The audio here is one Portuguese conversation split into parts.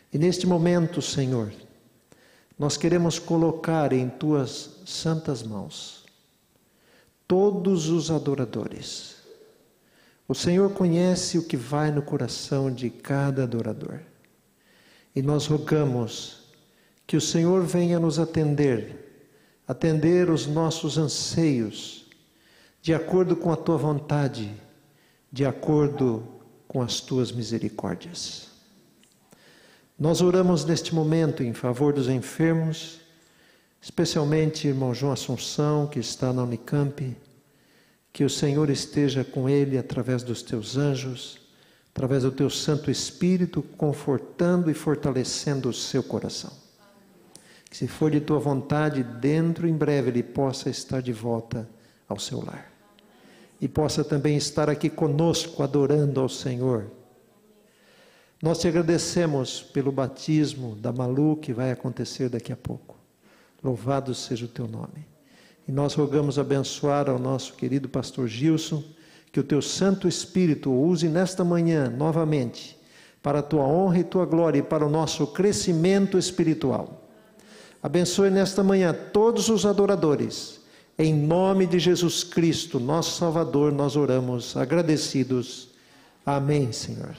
E neste momento, Senhor, nós queremos colocar em Tuas santas mãos todos os adoradores. O Senhor conhece o que vai no coração de cada adorador. E nós rogamos que o Senhor venha nos atender os nossos anseios, de acordo com a Tua vontade, de acordo com as Tuas misericórdias. Nós oramos neste momento em favor dos enfermos, especialmente irmão João Assunção, que está na Unicamp, que o Senhor esteja com ele através dos Teus anjos, através do Teu Santo Espírito, confortando e fortalecendo o seu coração. Que se for de Tua vontade, dentro em breve ele possa estar de volta ao seu lar. E possa também estar aqui conosco, adorando ao Senhor. Nós Te agradecemos pelo batismo da Malu, que vai acontecer daqui a pouco. Louvado seja o Teu nome. E nós rogamos abençoar ao nosso querido pastor Gilson, que o Teu Santo Espírito o use nesta manhã, novamente, para a Tua honra e Tua glória e para o nosso crescimento espiritual. Abençoe nesta manhã todos os adoradores. Em nome de Jesus Cristo, nosso Salvador, nós oramos agradecidos. Amém, Senhor.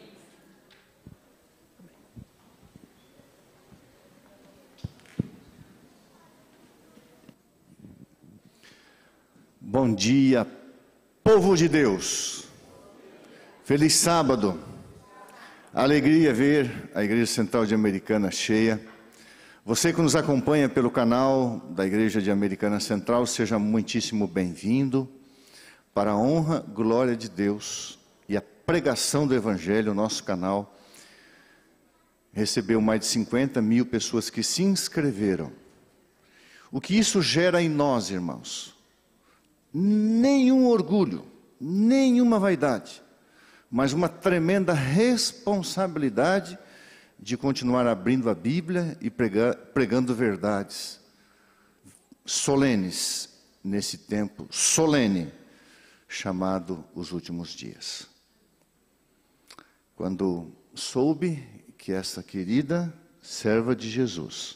Bom dia, povo de Deus. Feliz sábado. Alegria ver a Igreja Central de Americana cheia. Você que nos acompanha pelo canal da Igreja de Americana Central, seja muitíssimo bem-vindo. Para a honra, glória de Deus e a pregação do Evangelho, o nosso canal recebeu mais de 50 mil pessoas que se inscreveram. O que isso gera em nós, irmãos? Nenhum orgulho, nenhuma vaidade, mas uma tremenda responsabilidade de continuar abrindo a Bíblia e pregando verdades solenes nesse tempo solene chamado os últimos dias. Quando soube que essa querida serva de Jesus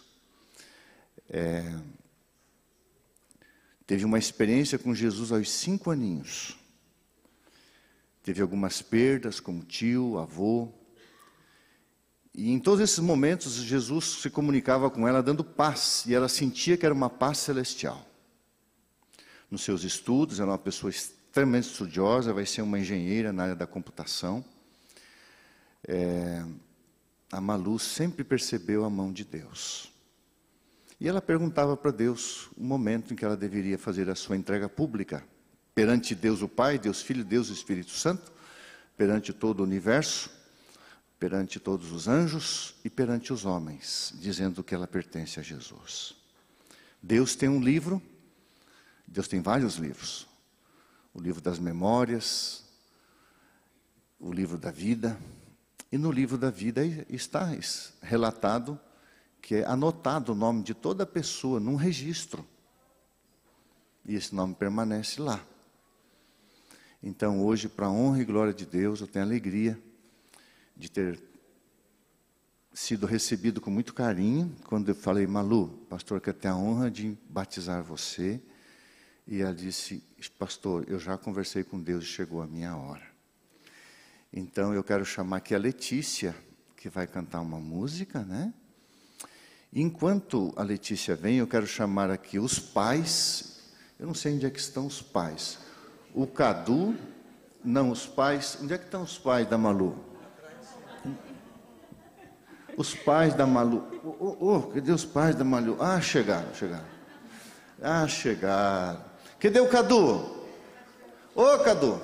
teve uma experiência com Jesus aos 5 aninhos. Teve algumas perdas, como tio, avô. E em todos esses momentos, Jesus se comunicava com ela dando paz. E ela sentia que era uma paz celestial. Nos seus estudos, ela é uma pessoa extremamente estudiosa, vai ser uma engenheira na área da computação. A Malu sempre percebeu a mão de Deus. E ela perguntava para Deus o momento em que ela deveria fazer a sua entrega pública, perante Deus o Pai, Deus Filho, Deus Espírito Santo, perante todo o universo, perante todos os anjos e perante os homens, dizendo que ela pertence a Jesus. Deus tem um livro, Deus tem vários livros. O livro das memórias, o livro da vida, e no livro da vida está relatado que é anotado o nome de toda pessoa num registro. E esse nome permanece lá. Então hoje, para a honra e glória de Deus, eu tenho a alegria de ter sido recebido com muito carinho. Quando eu falei, Malu, pastor, quer ter a honra de batizar você. E ela disse, pastor, eu já conversei com Deus e chegou a minha hora. Então eu quero chamar aqui a Letícia, que vai cantar uma música, né? Enquanto a Letícia vem, eu quero chamar aqui os pais. Eu não sei onde é que estão os pais. O Cadu, não, os pais. Onde é que estão os pais da Malu? Os pais da Malu. Cadê os pais da Malu? Ah, chegaram. Ah, chegaram. Cadê o Cadu? Ô, Cadu.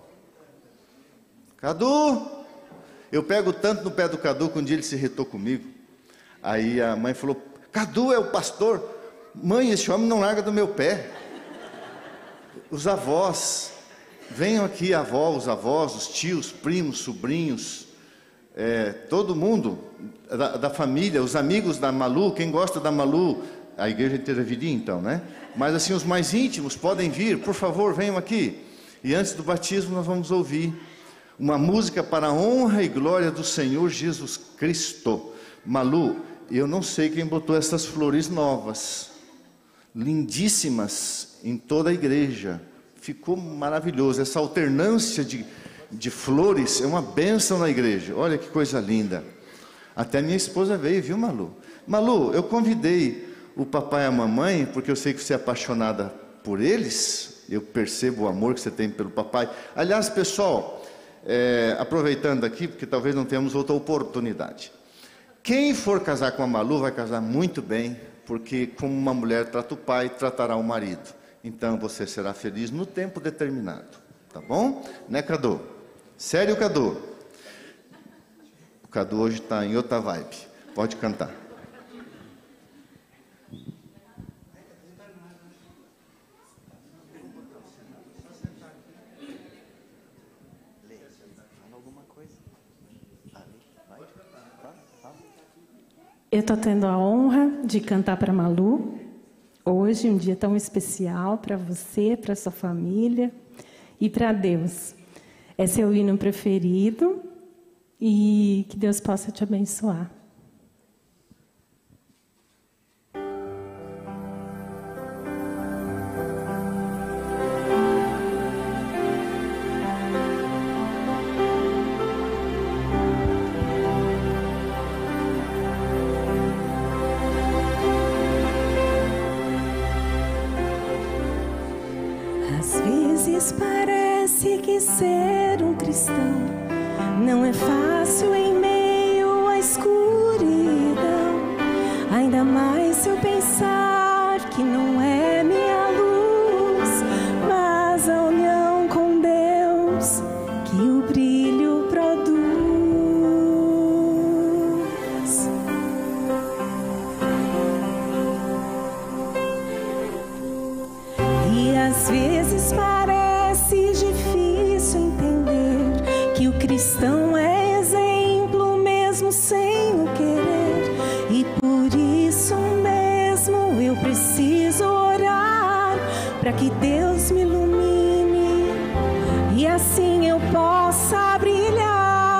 Cadu. Eu pego tanto no pé do Cadu que um dia ele se irritou comigo. Aí a mãe falou, Cadu é o pastor. Mãe, esse homem não larga do meu pé. Os avós, venham aqui, os avós, os tios, primos, sobrinhos, todo mundo da família, os amigos da Malu, quem gosta da Malu, a igreja inteira viria então, né? Mas assim, os mais íntimos podem vir, por favor, venham aqui. E antes do batismo nós vamos ouvir uma música para a honra e glória do Senhor Jesus Cristo. Malu, eu não sei quem botou essas flores novas, lindíssimas, em toda a igreja. Ficou maravilhoso. Essa alternância de flores é uma bênção na igreja. Olha que coisa linda. Até minha esposa veio, viu, Malu? Malu, eu convidei o papai e a mamãe, porque eu sei que você é apaixonada por eles. Eu percebo o amor que você tem pelo papai. Aliás, pessoal, aproveitando aqui, porque talvez não tenhamos outra oportunidade. Quem for casar com a Malu vai casar muito bem, porque como uma mulher trata o pai, tratará o marido. Então você será feliz no tempo determinado. Tá bom? Né, Cadu? Sério, Cadu? O Cadu hoje está em outra vibe. Pode cantar. Eu estou tendo a honra de cantar para Malu, hoje, um dia tão especial para você, para sua família e para Deus. É seu hino preferido e que Deus possa te abençoar. Parece que ser um cristão não é fácil em meio à escuridão. Ainda mais se eu pensar que não é minha luz, mas a união com Deus que o brilho produz. E às vezes parece difícil entender que o cristão é exemplo mesmo sem o querer. E por isso mesmo eu preciso orar para que Deus me ilumine e assim eu possa brilhar.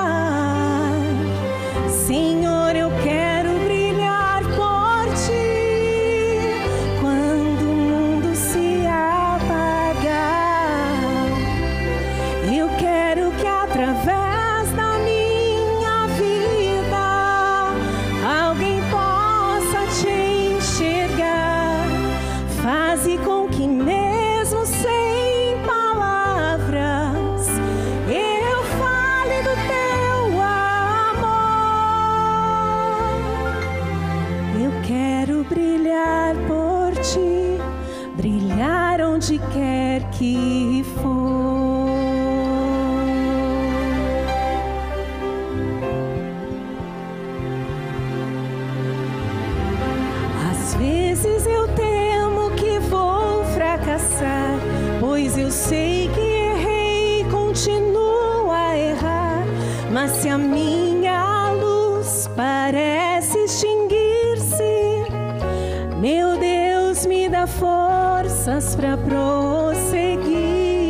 Senhor, eu quero brilhar por Ti quando o mundo se apagar. Eu quero que através da minha vida alguém possa Te enxergar. Faze com que mesmo sem palavras eu fale do Teu amor. Eu quero brilhar por Ti, brilhar onde quer que for. Às vezes eu temo que vou fracassar, pois eu sei que errei e continuo a errar. Mas se a minha luz parece extinguir-se, meu Deus me dá forças para prosseguir.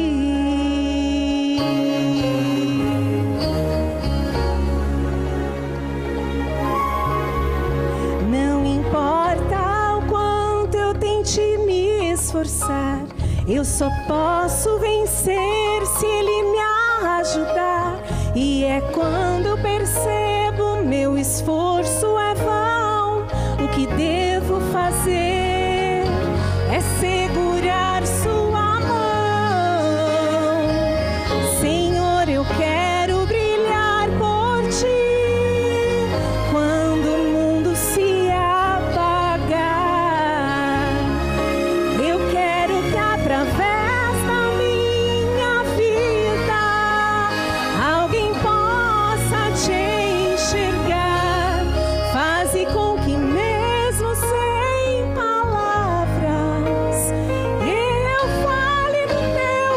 Não importa o quanto eu tente me esforçar, eu só posso vencer se Ele me ajudar. E é quando percebo meu esforço é vão, o que devo fazer é segurar Sua mão. Senhor, eu quero brilhar por Ti quando o mundo se apagar. Eu quero que através da minha vida alguém possa Te enxergar. Faze com que mesmo sem palavras eu fale do Teu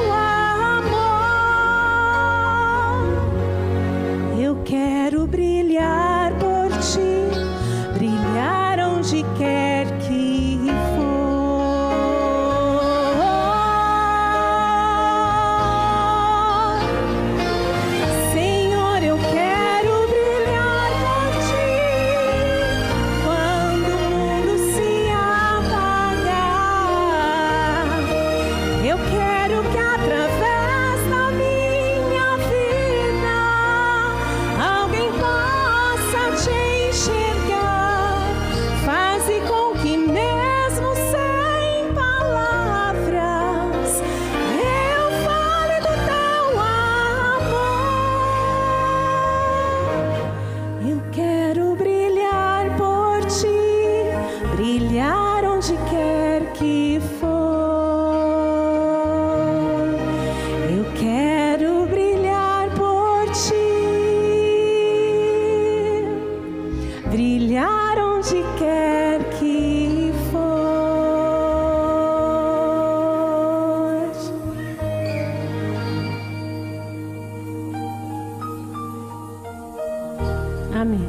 amor. Eu quero brilhar por Ti, brilhar onde quer que for. Senhor, eu quero brilhar por Ti brilhar onde quer que for. Amém.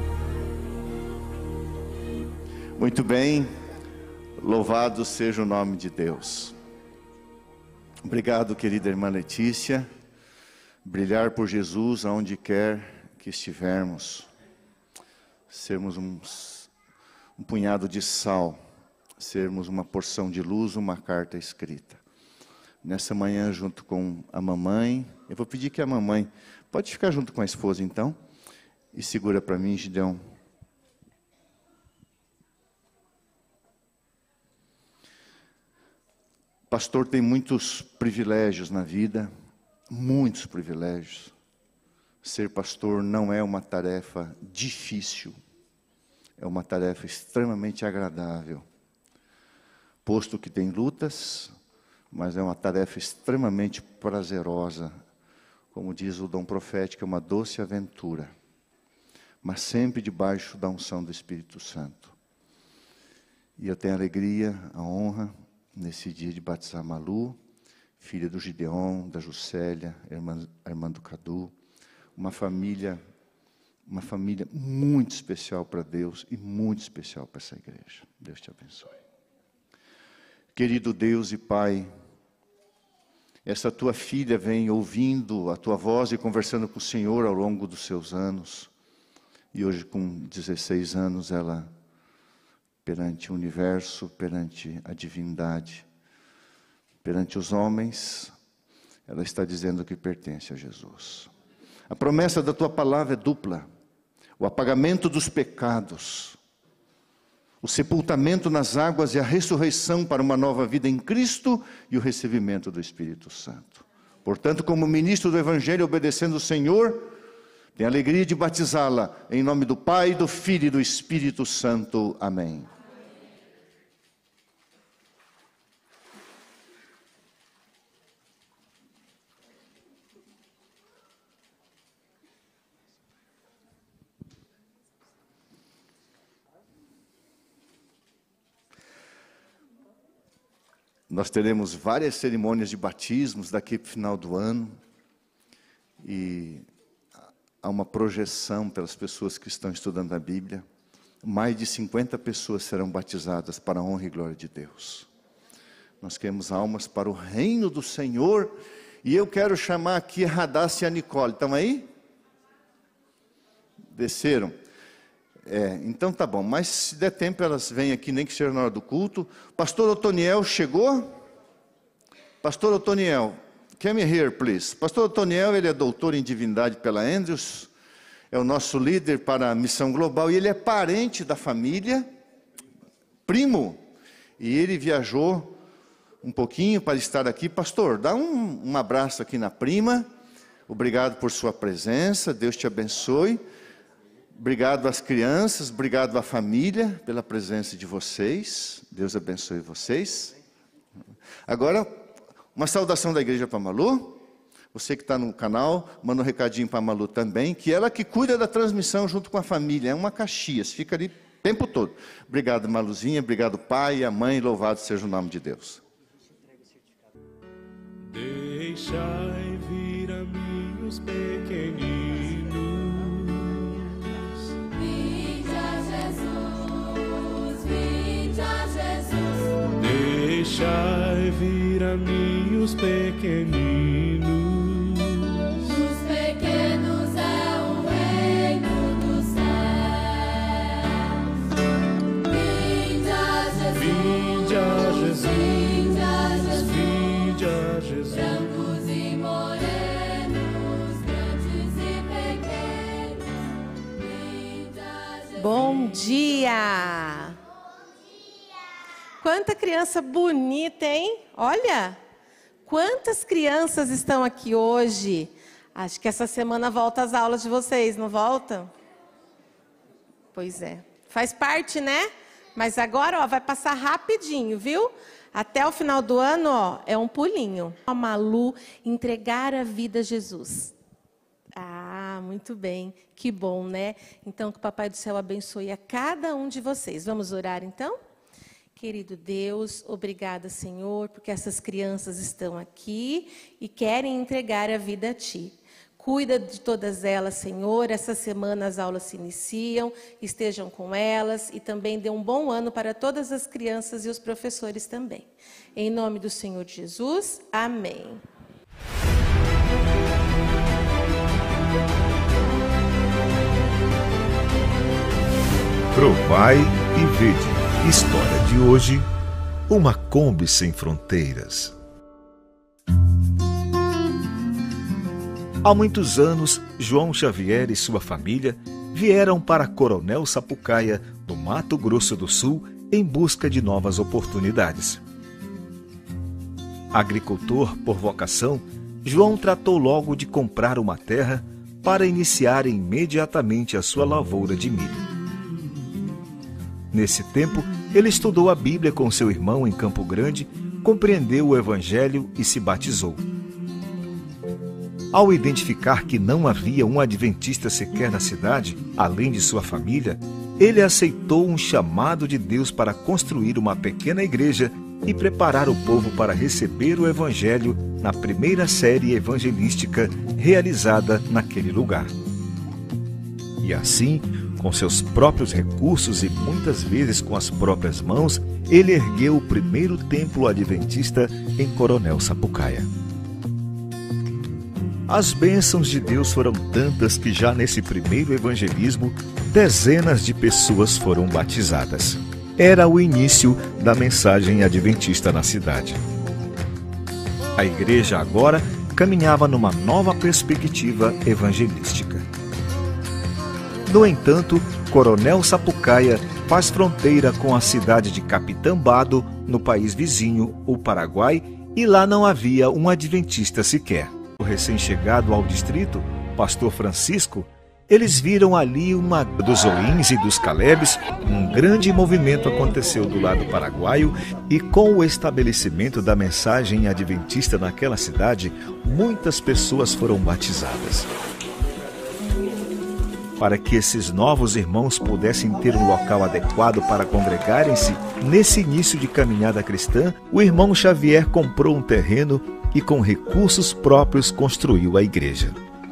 Muito bem, louvado seja o nome de Deus. Obrigado, querida irmã Letícia. Brilhar por Jesus aonde quer que estivermos. Sermos um punhado de sal. Sermos uma porção de luz, uma carta escrita. Nessa manhã, junto com a mamãe, eu vou pedir que a mamãe, pode ficar junto com a esposa então, e segura para mim, Gideão. Pastor tem muitos privilégios na vida, muitos privilégios. Ser pastor não é uma tarefa difícil, é uma tarefa extremamente agradável. Posto que tem lutas, mas é uma tarefa extremamente prazerosa. Como diz o dom profético, é uma doce aventura, mas sempre debaixo da unção do Espírito Santo. E eu tenho a alegria, a honra, nesse dia de batizar Malu, filha do Gideon, da Juscelia, irmã do Cadu, uma família muito especial para Deus e muito especial para essa igreja. Deus te abençoe. Querido Deus e Pai, essa tua filha vem ouvindo a tua voz e conversando com o Senhor ao longo dos seus anos, e hoje com 16 anos ela, perante o universo, perante a divindade, perante os homens, ela está dizendo que pertence a Jesus. A promessa da tua palavra é dupla: o apagamento dos pecados, o sepultamento nas águas e a ressurreição para uma nova vida em Cristo e o recebimento do Espírito Santo. Portanto, como ministro do Evangelho, obedecendo o Senhor, tenho a alegria de batizá-la em nome do Pai, do Filho e do Espírito Santo. Amém. Nós teremos várias cerimônias de batismos daqui para o final do ano. E há uma projeção pelas pessoas que estão estudando a Bíblia. Mais de 50 pessoas serão batizadas para a honra e glória de Deus. Nós queremos almas para o reino do Senhor. E eu quero chamar aqui a Radassa e a Nicole. Estão aí? Desceram? Então tá bom, mas se der tempo elas vêm aqui, nem que seja na hora do culto. Pastor Otoniel chegou? Pastor Otoniel, come here please. Pastor Otoniel, ele é doutor em divindade pela Andrews, é o nosso líder para a missão global, e ele é parente da família, primo, e ele viajou um pouquinho para estar aqui. Pastor, dá um abraço aqui na prima, obrigado por sua presença, Deus te abençoe. Obrigado às crianças, obrigado à família pela presença de vocês. Deus abençoe vocês. Agora, uma saudação da igreja para a Malu. Você que está no canal, manda um recadinho para a Malu também, que ela que cuida da transmissão junto com a família. É uma Caxias, fica ali o tempo todo. Obrigado, Maluzinha, obrigado, pai, a mãe, louvado seja o nome de Deus. Deixai vir a mim os pequeninos. Deixai vir a mim os pequeninos. Os pequenos é o reino dos céus. Vinde a Jesus. Vinde a Jesus. Vinde a Jesus. Vinde a Jesus. Brancos e morenos, grandes e pequenos. Vinde a Jesus. Bom dia! Quanta criança bonita, hein? Olha, quantas crianças estão aqui hoje. Acho que essa semana volta às aulas de vocês, não voltam? Pois é. Faz parte, né? Mas agora, ó, vai passar rapidinho, viu? Até o final do ano, ó, é um pulinho. A Malu entregar a vida a Jesus. Ah, muito bem. Que bom, né? Então, que o Papai do Céu abençoe a cada um de vocês. Vamos orar, então? Querido Deus, obrigada, Senhor, porque essas crianças estão aqui e querem entregar a vida a Ti. Cuida de todas elas, Senhor. Essa semana as aulas se iniciam, estejam com elas e também dê um bom ano para todas as crianças e os professores também. Em nome do Senhor Jesus, amém. Provai e vede. História de hoje: uma Kombi sem fronteiras. Há muitos anos, João Xavier e sua família vieram para Coronel Sapucaia, no Mato Grosso do Sul, em busca de novas oportunidades. Agricultor por vocação, João tratou logo de comprar uma terra para iniciar imediatamente a sua lavoura de milho. Nesse tempo, ele estudou a Bíblia com seu irmão em Campo Grande, compreendeu o Evangelho e se batizou. Ao identificar que não havia um adventista sequer na cidade, além de sua família, ele aceitou um chamado de Deus para construir uma pequena igreja e preparar o povo para receber o Evangelho na primeira série evangelística realizada naquele lugar. E assim, com seus próprios recursos e muitas vezes com as próprias mãos, ele ergueu o primeiro templo adventista em Coronel Sapucaia. As bênçãos de Deus foram tantas que já nesse primeiro evangelismo, dezenas de pessoas foram batizadas. Era o início da mensagem adventista na cidade. A igreja agora caminhava numa nova perspectiva evangelística. No entanto, Coronel Sapucaia faz fronteira com a cidade de Capitambado, no país vizinho, o Paraguai, e lá não havia um adventista sequer. O recém-chegado ao distrito, pastor Francisco, eles viram ali uma dos Oins e dos Calebes. Um grande movimento aconteceu do lado paraguaio e com o estabelecimento da mensagem adventista naquela cidade, muitas pessoas foram batizadas. Para que esses novos irmãos pudessem ter um local adequado para congregarem-se, nesse início de caminhada cristã, o irmão Xavier comprou um terreno e com recursos próprios construiu a igreja.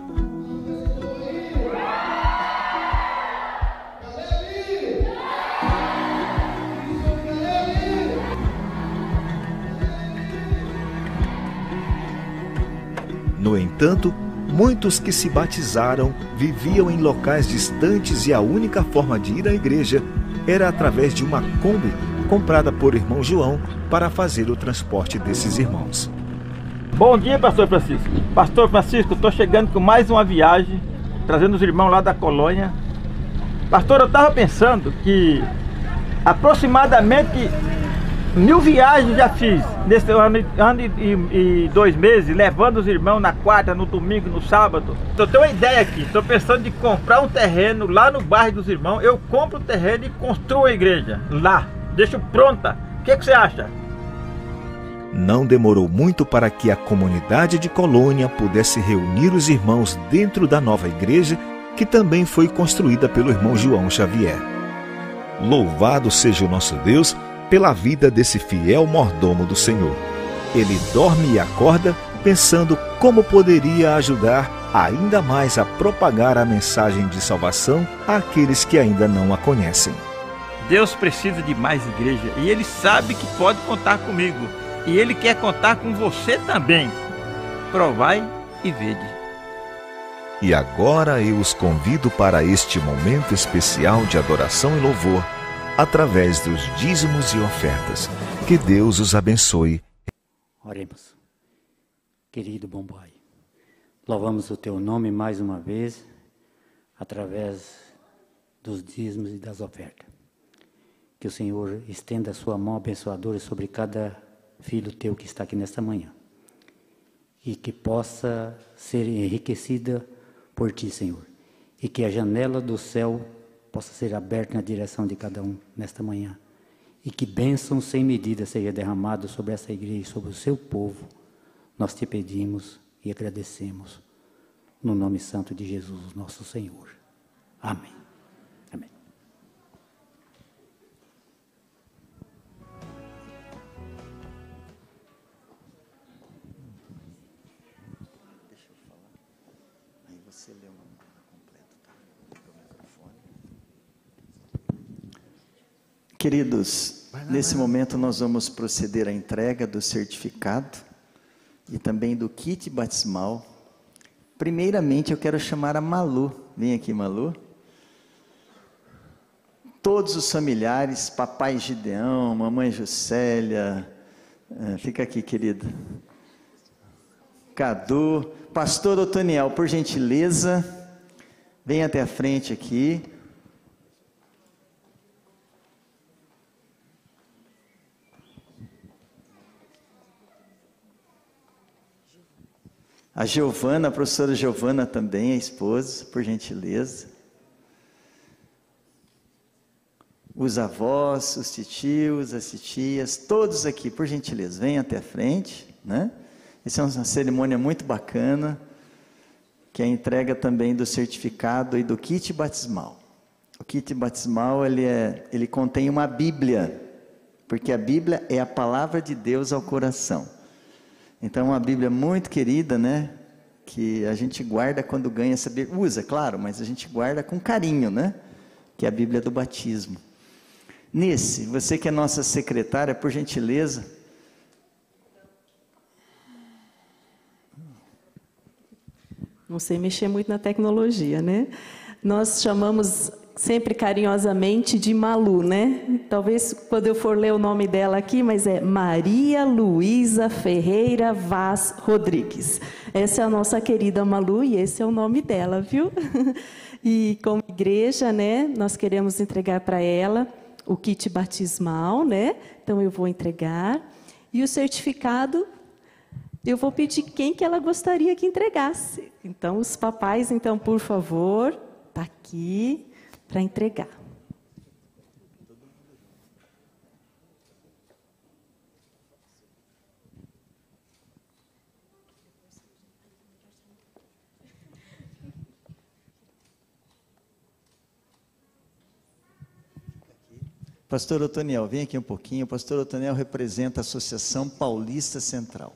No entanto, muitos que se batizaram viviam em locais distantes e a única forma de ir à igreja era através de uma Kombi comprada por irmão João para fazer o transporte desses irmãos. Bom dia, pastor Francisco. Pastor Francisco, estou chegando com mais uma viagem, trazendo os irmãos lá da colônia. Pastor, eu estava pensando que aproximadamente 1000 viagens já fiz nesse ano e 2 meses, levando os irmãos na quarta, no domingo, no sábado. Eu tenho uma ideia aqui, estou pensando de comprar um terreno lá no bairro dos irmãos. Eu compro o terreno e construo a igreja lá, deixo pronta. O que você acha? Não demorou muito para que a comunidade de Colônia pudesse reunir os irmãos dentro da nova igreja, que também foi construída pelo irmão João Xavier. Louvado seja o nosso Deus pela vida desse fiel mordomo do Senhor. Ele dorme e acorda pensando como poderia ajudar ainda mais a propagar a mensagem de salvação àqueles que ainda não a conhecem. Deus precisa de mais igreja e Ele sabe que pode contar comigo. E Ele quer contar com você também. Provai e vede. E agora eu os convido para este momento especial de adoração e louvor, através dos dízimos e ofertas. Que Deus os abençoe. Oremos. Querido bom Pai, louvamos o Teu nome mais uma vez, através dos dízimos e das ofertas. Que o Senhor estenda a sua mão abençoadora sobre cada filho Teu que está aqui nesta manhã. E que possa ser enriquecida por Ti, Senhor. E que a janela do céu possa ser aberta na direção de cada um nesta manhã. E que bênção sem medida seja derramada sobre essa igreja e sobre o Seu povo. Nós Te pedimos e agradecemos. no nome santo de Jesus, nosso Senhor. Amém. Amém. Deixa eu falar. Aí você lê o nome completo, tá? Pega o microfone. Queridos, nesse momento nós vamos proceder à entrega do certificado e também do kit batismal. Primeiramente eu quero chamar a Malu. Vem aqui, Malu. Todos os familiares, papai Gideão, mamãe Juscelia, fica aqui, querida. Cadu, pastor Otoniel, por gentileza, vem até a frente aqui. A Giovana, a professora Giovana também, a esposa, por gentileza. Os avós, os titios, as titias, todos aqui, por gentileza, venham até a frente, né? Essa é uma cerimônia muito bacana, que é a entrega também do certificado e do kit batismal. O kit batismal, ele contém uma Bíblia, porque a Bíblia é a palavra de Deus ao coração. Então, é uma Bíblia muito querida, né? Que a gente guarda quando ganha essa Bíblia. Usa, claro, mas a gente guarda com carinho, né? Que é a Bíblia do batismo. Nesse, você que é nossa secretária, por gentileza. Não sei mexer muito na tecnologia, né? Nós chamamos sempre carinhosamente de Malu, né? Talvez quando eu for ler o nome dela aqui, mas é Maria Luísa Ferreira Vaz Rodrigues. Essa é a nossa querida Malu e esse é o nome dela, viu? E como igreja, né, nós queremos entregar para ela o kit batismal, né? Então eu vou entregar. E o certificado, eu vou pedir quem que ela gostaria que entregasse. Então, os papais, então, por favor, tá aqui para entregar. Pastor Otoniel, vem aqui um pouquinho. O pastor Otoniel representa a Associação Paulista Central.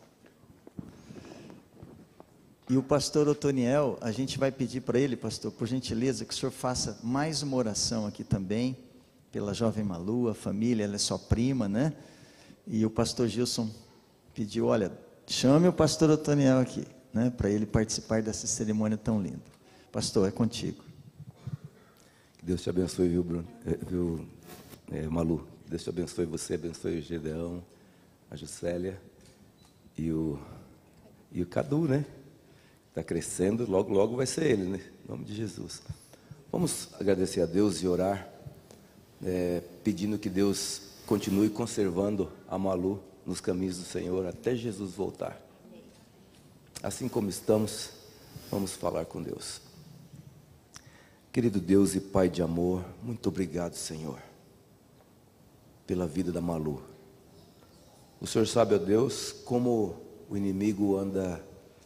E o pastor Otoniel, a gente vai pedir para ele, pastor, por gentileza, que o senhor faça mais uma oração aqui também, pela jovem Malu, a família, ela é sua prima, né? E o pastor Gilson pediu, olha, chame o pastor Otoniel aqui, né? Para ele participar dessa cerimônia tão linda. Pastor, é contigo. Que Deus te abençoe, viu, Bruno? Malu, Deus te abençoe você, abençoe o Gedeão, a Juscelia e o Cadu, né? Está crescendo, logo, logo vai ser ele, né? Em nome de Jesus. Vamos agradecer a Deus e orar, pedindo que Deus continue conservando a Malu nos caminhos do Senhor até Jesus voltar. Assim como estamos, vamos falar com Deus. Querido Deus e Pai de amor, muito obrigado, Senhor, pela vida da Malu. O Senhor sabe, ó Deus, como o inimigo anda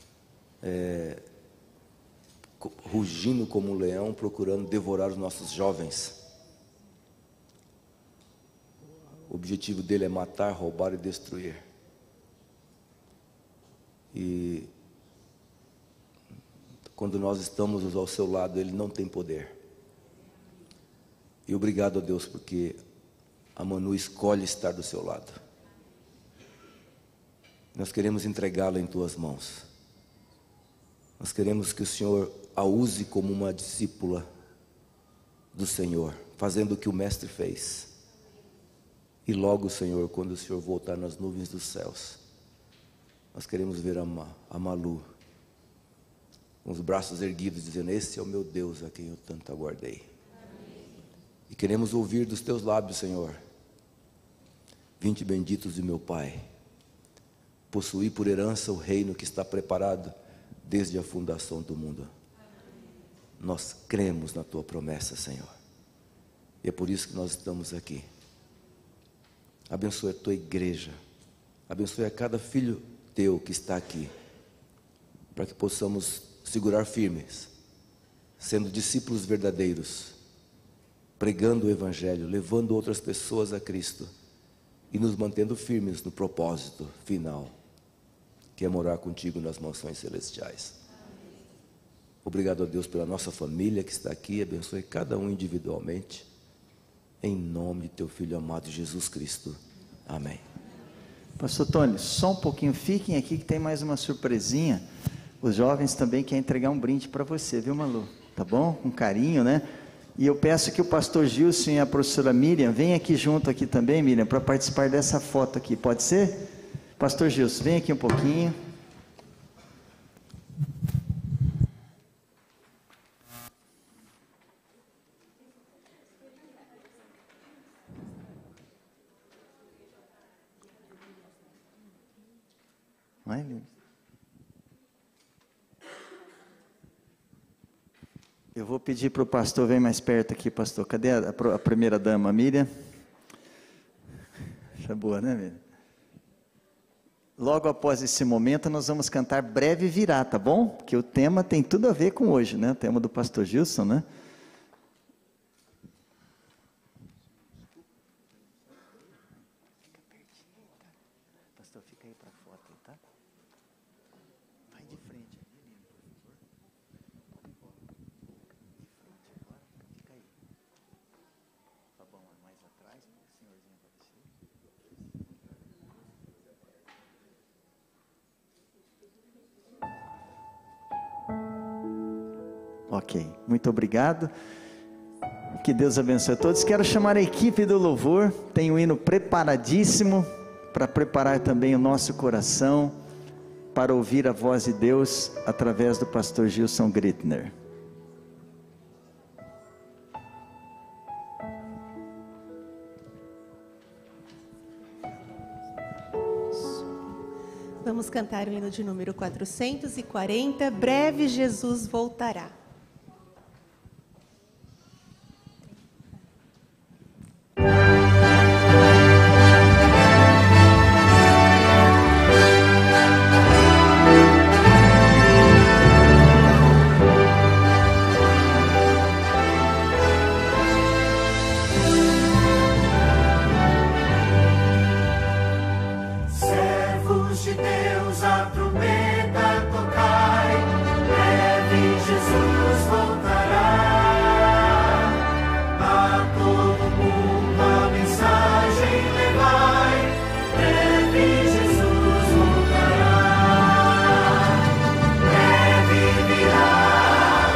rugindo como um leão, procurando devorar os nossos jovens. O objetivo dele é matar, roubar e destruir. E quando nós estamos ao seu lado, ele não tem poder. E obrigado a Deus, porque a Manu escolhe estar do seu lado. Nós queremos entregá-la em tuas mãos. Nós queremos que o Senhor a use como uma discípula do Senhor, fazendo o que o Mestre fez. E logo, Senhor, quando o Senhor voltar nas nuvens dos céus, nós queremos ver a Malu com os braços erguidos, dizendo: esse é o meu Deus a quem eu tanto aguardei. Amém. E queremos ouvir dos teus lábios, Senhor: vinde benditos de meu Pai, possuí por herança o reino que está preparado desde a fundação do mundo. Nós cremos na tua promessa, Senhor, e é por isso que nós estamos aqui. Abençoe a tua igreja, abençoe a cada filho teu que está aqui, para que possamos segurar firmes, sendo discípulos verdadeiros, pregando o Evangelho, levando outras pessoas a Cristo e nos mantendo firmes no propósito final, que é morar contigo nas mansões celestiais. Obrigado a Deus pela nossa família que está aqui, abençoe cada um individualmente, em nome de teu Filho amado Jesus Cristo. Amém. Pastor Tony, só um pouquinho, fiquem aqui que tem mais uma surpresinha. Os jovens também querem entregar um brinde para você, viu, Malu? Tá bom? Com carinho, né? E eu peço que o pastor Gilson e a professora Miriam venham aqui junto aqui também, Miriam, para participar dessa foto aqui, pode ser? Pastor Gilson, vem aqui um pouquinho. Vai, Lili. Eu vou pedir para o pastor, vem mais perto aqui, pastor. Cadê a primeira dama, Miriam? Tá boa, né, Miriam? Logo após esse momento, nós vamos cantar Breve Virá, tá bom? Porque o tema tem tudo a ver com hoje, né? O tema do pastor Gilson, né? Pastor, fica aí para a foto, tá? Vai de frente, por favor. Fica aí. Tá bom, mais atrás, o senhorzinho apareceu. Ok, muito obrigado. Que Deus abençoe a todos. Quero chamar a equipe do louvor. Tem um hino preparadíssimo para preparar também o nosso coração para ouvir a voz de Deus através do pastor Gilson Grittner. Vamos cantar o hino de número 440, Breve Jesus Voltará. Servos de Deus, a trombeta tocai, breve Jesus voltará. A todo mundo a mensagem levai, breve Jesus voltará. Breve virá,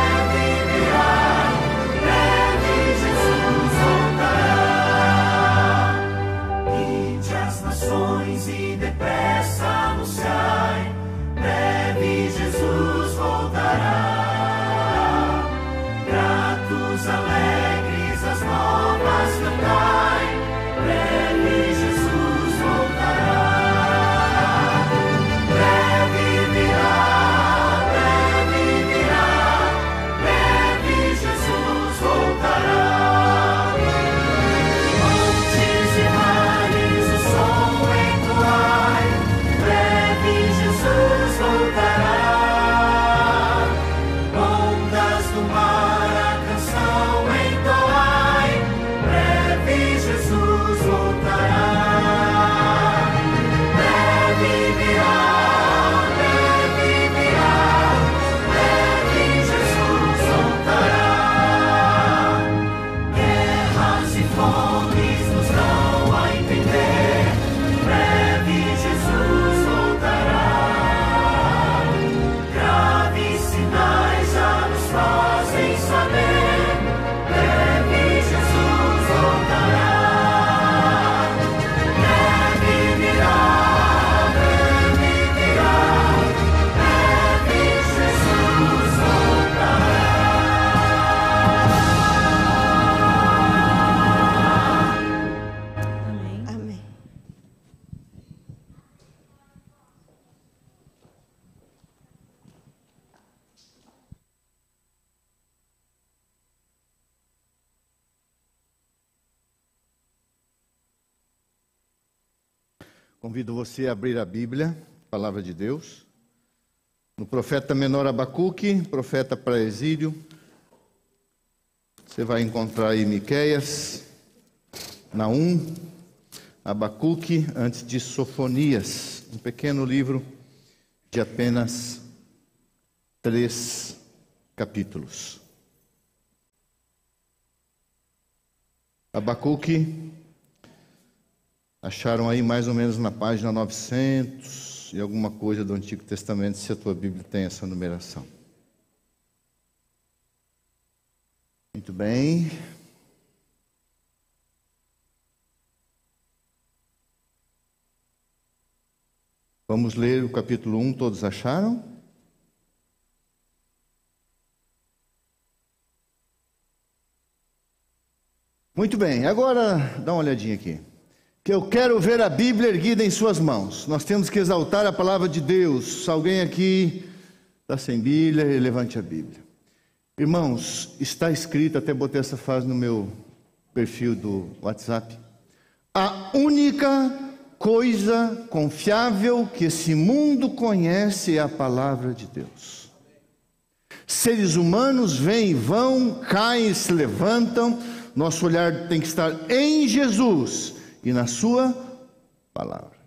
breve Jesus voltará. Ide as nações e depressa anunciai, breve Jesus voltará. Gratos, alegres, as novas cantai, breve Jesus voltará. Breve virá, breve Jesus voltará. Montes e mares o som entoai, breve Jesus voltará. Ondas do mar a canção entoai, breve Jesus voltará. Breve virá, breve Jesus voltará. Guerras e fomes nos dão a entender, breve Jesus voltará. Graves sinais já nos fazem saber, breve Jesus voltará. Breve virá, breve Jesus voltará. Amém. Convido você a abrir a Bíblia, Palavra de Deus, no profeta menor Abacuque, profeta para exílio. Você vai encontrar aí Miqueias, Naum, Abacuque, antes de Sofonias, um pequeno livro de apenas 3 capítulos. Abacuque, acharam aí mais ou menos na página 900 e alguma coisa do Antigo Testamento, se a tua Bíblia tem essa numeração. Muito bem. Vamos ler o capítulo 1, todos acharam? Muito bem, agora dá uma olhadinha aqui. Que eu quero ver a Bíblia erguida em suas mãos. Nós temos que exaltar a palavra de Deus. Se alguém aqui está sem Bíblia, levante a Bíblia. Irmãos, está escrito, até botei essa frase no meu perfil do WhatsApp. A única coisa confiável que esse mundo conhece é a palavra de Deus. Seres humanos vêm e vão, caem e se levantam. Nosso olhar tem que estar em Jesus e na sua palavra.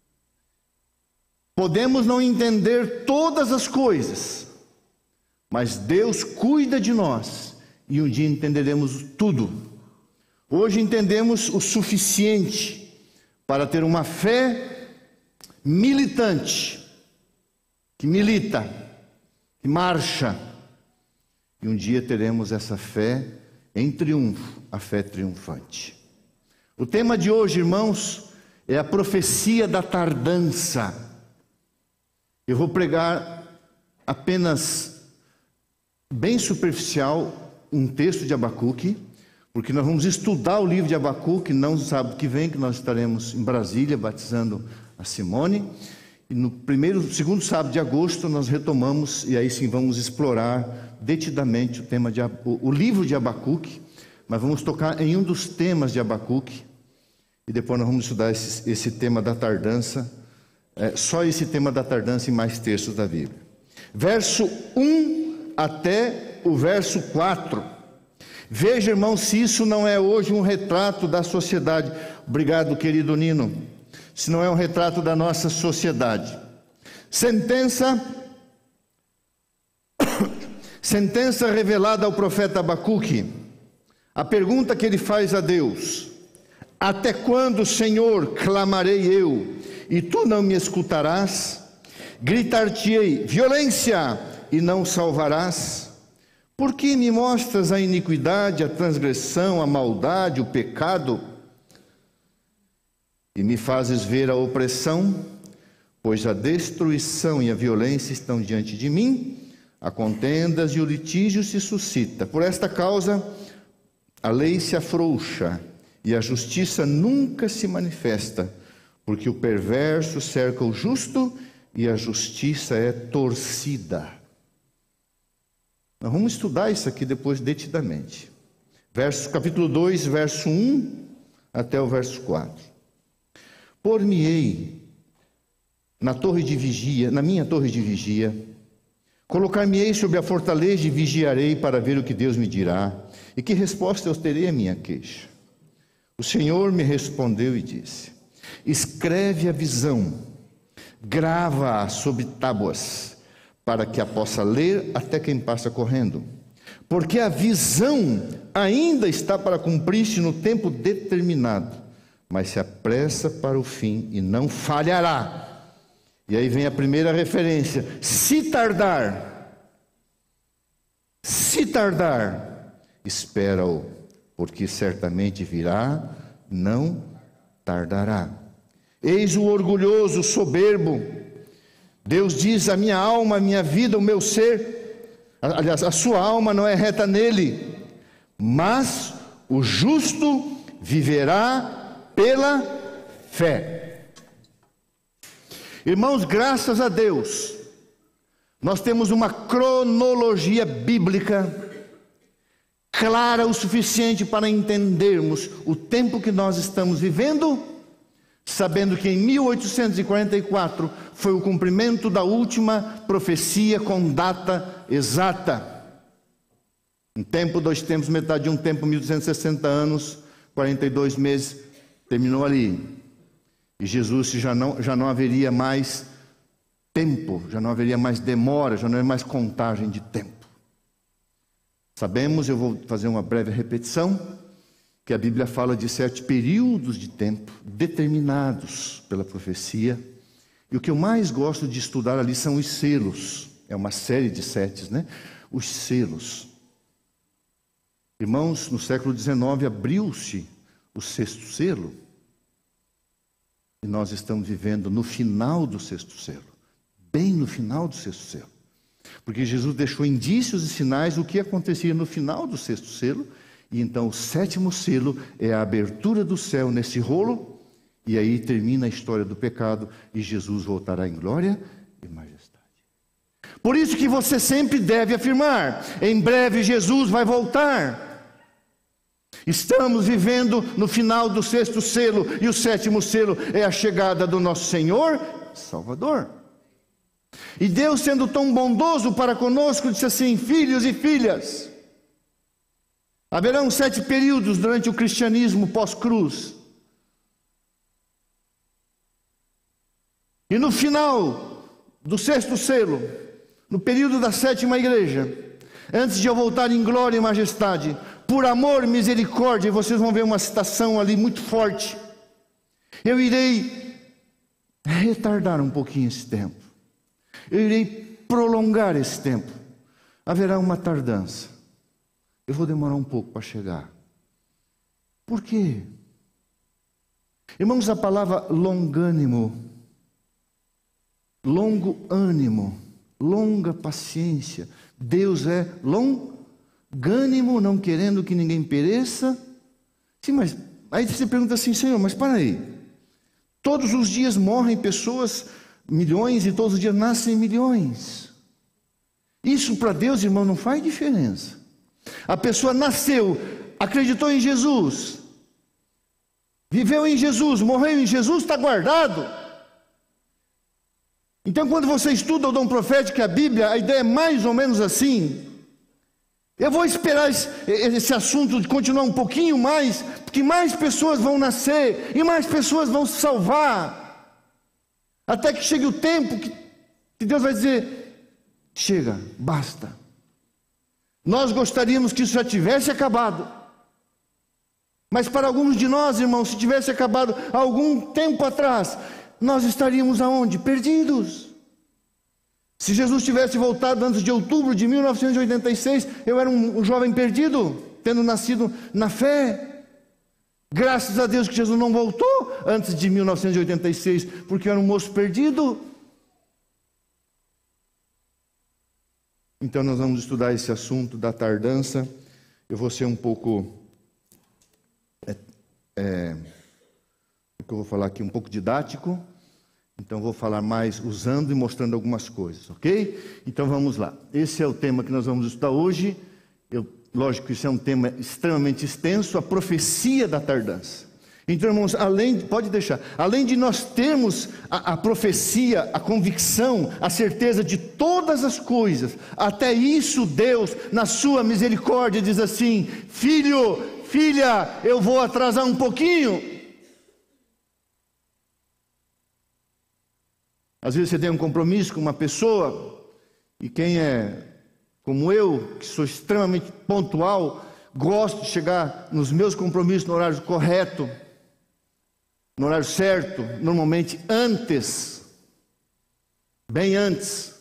Podemos não entender todas as coisas, mas Deus cuida de nós e um dia entenderemos tudo. Hoje entendemos o suficiente para ter uma fé militante, que milita, que marcha, e um dia teremos essa fé em triunfo, a fé triunfante. O tema de hoje, irmãos, é a profecia da tardança. Eu vou pregar apenas bem superficial um texto de Abacuque, porque nós vamos estudar o livro de Abacuque, não no sábado que vem, que nós estaremos em Brasília batizando a Simone, e no segundo sábado de agosto nós retomamos, e aí sim vamos explorar detidamente o livro de Abacuque, mas vamos tocar em um dos temas de Abacuque, e depois nós vamos estudar esse tema da tardança, só esse tema da tardança e mais textos da Bíblia. Verso 1 até o verso 4. Veja, irmão, se isso não é hoje um retrato da sociedade. Obrigado, querido Nino. Se não é um retrato da nossa sociedade. Sentença revelada ao profeta Abacuque. A pergunta que ele faz a Deus: até quando, Senhor, clamarei eu, e tu não me escutarás? Gritar-te-ei violência, e não salvarás? Por que me mostras a iniquidade, a transgressão, a maldade, o pecado? E me fazes ver a opressão? Pois a destruição e a violência estão diante de mim, a contendas e o litígio se suscita. Por esta causa, a lei se afrouxa e a justiça nunca se manifesta, porque o perverso cerca o justo e a justiça é torcida. Nós vamos estudar isso aqui depois detidamente. Capítulo 2, verso 1 até o verso 4. Por-me-ei na minha torre de vigia, colocar-me-ei sobre a fortaleza e vigiarei para ver o que Deus me dirá, e que resposta eu terei à minha queixa. O Senhor me respondeu e disse: escreve a visão, grava-a sobre tábuas, para que a possa ler até quem passa correndo. Porque a visão ainda está para cumprir-se no tempo determinado, mas se apressa para o fim e não falhará. E aí vem a primeira referência: se tardar, espera-o, porque certamente virá, não tardará. Eis o orgulhoso, soberbo. Deus diz: a minha alma, a minha vida, o meu ser, aliás, a sua alma não é reta nele, mas o justo viverá pela fé. Irmãos, graças a Deus, nós temos uma cronologia bíblica clara o suficiente para entendermos o tempo que nós estamos vivendo, sabendo que em 1844 foi o cumprimento da última profecia com data exata. Um tempo, 2 tempos, metade de um tempo, 1260 anos, 42 meses, terminou ali. E Jesus já não haveria mais tempo, já não haveria mais demora, já não haveria mais contagem de tempo. Sabemos, eu vou fazer uma breve repetição, que a Bíblia fala de 7 períodos de tempo determinados pela profecia. E o que eu mais gosto de estudar ali são os selos. É uma série de 7, né? Os selos. Irmãos, no século XIX abriu-se o 6º selo. E nós estamos vivendo no final do 6º selo. Bem no final do 6º selo. Porque Jesus deixou indícios e sinais do que acontecia no final do 6º selo. E então o 7º selo é a abertura do céu nesse rolo. E aí termina a história do pecado. E Jesus voltará em glória e majestade. Por isso que você sempre deve afirmar: em breve Jesus vai voltar. Estamos vivendo no final do 6º selo. E o 7º selo é a chegada do nosso Senhor Salvador. E Deus, sendo tão bondoso para conosco, disse assim: filhos e filhas, haverão 7 períodos durante o cristianismo pós-cruz. E no final do 6º selo, no período da 7ª igreja, antes de eu voltar em glória e majestade, por amor e misericórdia, e vocês vão ver uma citação ali muito forte, eu irei retardar um pouquinho esse tempo. Eu irei prolongar esse tempo. Haverá uma tardança. Eu vou demorar um pouco para chegar. Por quê? Irmãos, a palavra longânimo, longo ânimo, longa paciência. Deus é longânimo, não querendo que ninguém pereça. Sim, mas aí você pergunta assim: Senhor, mas para aí. Todos os dias morrem pessoas, milhões, e todos os dias nascem milhões. Isso para Deus, irmão, não faz diferença. A pessoa nasceu, acreditou em Jesus, viveu em Jesus, morreu em Jesus, está guardado. Então, quando você estuda o dom profético, a Bíblia, a ideia é mais ou menos assim. Eu vou esperar esse assunto de continuar um pouquinho mais, porque mais pessoas vão nascer e mais pessoas vão se salvar, até que chegue o tempo que Deus vai dizer: chega, basta. Nós gostaríamos que isso já tivesse acabado, mas para alguns de nós, irmãos, se tivesse acabado há algum tempo atrás, nós estaríamos aonde? Perdidos. Se Jesus tivesse voltado antes de outubro de 1986, eu era um jovem perdido, tendo nascido na fé. Graças a Deus que Jesus não voltou antes de 1986, porque eu era um moço perdido. Então nós vamos estudar esse assunto da tardança. Eu vou ser um pouco, eu vou falar aqui um pouco didático. Então vou falar mais usando e mostrando algumas coisas, ok? Então vamos lá. Esse é o tema que nós vamos estudar hoje. Lógico que isso é um tema extremamente extenso, a profecia da tardança. Então, irmãos, além de nós termos a profecia, a convicção, a certeza de todas as coisas, até isso Deus, na sua misericórdia, diz assim: filho, filha, eu vou atrasar um pouquinho. Às vezes você tem um compromisso com uma pessoa, e quem é como eu, que sou extremamente pontual, gosto de chegar nos meus compromissos no horário correto, no horário certo, normalmente antes, bem antes.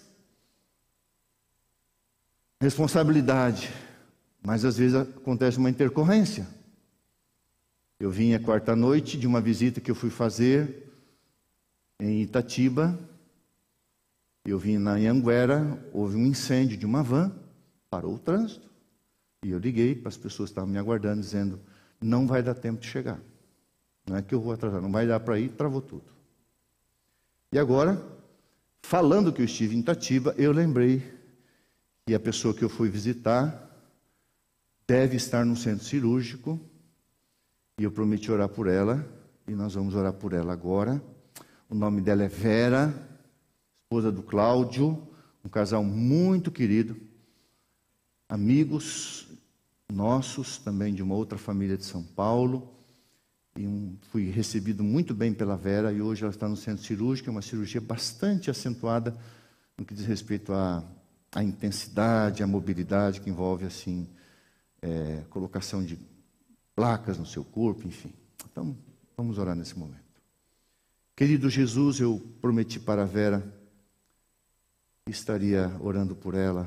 Responsabilidade, mas às vezes acontece uma intercorrência. Eu vim à quarta-noite de uma visita que eu fui fazer em Itatiba. Eu vim na Anhanguera, houve um incêndio de uma van, parou o trânsito. E eu liguei para as pessoas que estavam me aguardando, dizendo: não vai dar tempo de chegar. Não é que eu vou atrasar, não vai dar para ir, travou tudo. E agora, falando que eu estive em Itatiba, eu lembrei que a pessoa que eu fui visitar deve estar no centro cirúrgico, e eu prometi orar por ela, e nós vamos orar por ela agora. O nome dela é Vera, esposa do Cláudio, um casal muito querido, amigos nossos, também de uma outra família de São Paulo. E fui recebido muito bem pela Vera, e hoje ela está no centro cirúrgico, é uma cirurgia bastante acentuada no que diz respeito à intensidade, à mobilidade, que envolve assim, colocação de placas no seu corpo, enfim. Então, vamos orar nesse momento. Querido Jesus, eu prometi para a Vera que estaria orando por ela,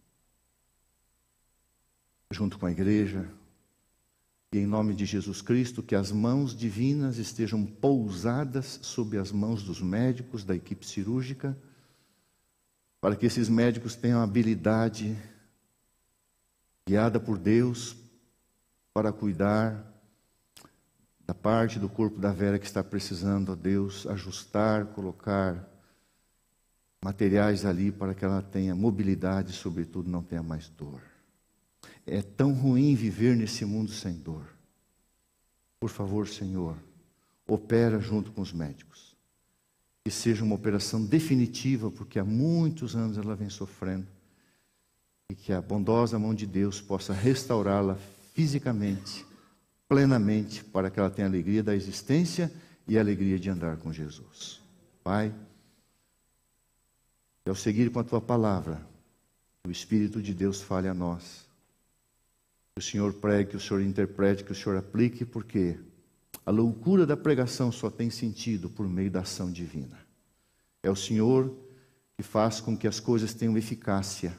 junto com a igreja, e em nome de Jesus Cristo, que as mãos divinas estejam pousadas sobre as mãos dos médicos da equipe cirúrgica, para que esses médicos tenham habilidade, guiada por Deus, para cuidar da parte do corpo da Vera que está precisando, ó Deus, ajustar, colocar materiais ali para que ela tenha mobilidade e, sobretudo, não tenha mais dor. É tão ruim viver nesse mundo sem dor. Por favor, Senhor, opera junto com os médicos. Que seja uma operação definitiva, porque há muitos anos ela vem sofrendo. E que a bondosa mão de Deus possa restaurá-la fisicamente, plenamente, para que ela tenha a alegria da existência e a alegria de andar com Jesus. Pai, que ao seguir com a Tua palavra, o Espírito de Deus fale a nós. Que o Senhor pregue, que o Senhor interprete, que o Senhor aplique, porque a loucura da pregação só tem sentido por meio da ação divina. É o Senhor que faz com que as coisas tenham eficácia.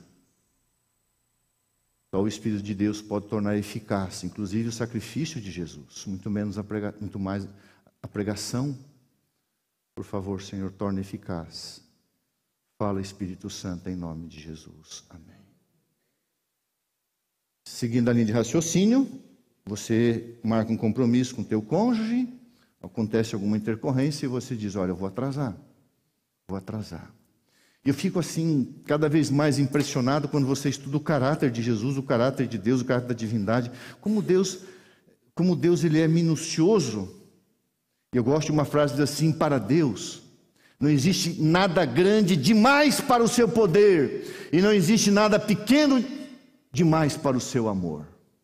Só o Espírito de Deus pode tornar eficaz, inclusive o sacrifício de Jesus, muito mais a pregação. Por favor, Senhor, torne eficaz. Fala, Espírito Santo, em nome de Jesus. Amém. Seguindo a linha de raciocínio, você marca um compromisso com o teu cônjuge, acontece alguma intercorrência e você diz, olha, eu vou atrasar. E eu fico assim, cada vez mais impressionado quando você estuda o caráter de Jesus, o caráter de Deus, o caráter da divindade, como Deus ele é minucioso. Eu gosto de uma frase que diz assim, para Deus não existe nada grande demais para o seu poder, e não existe nada pequeno demais para o seu amor.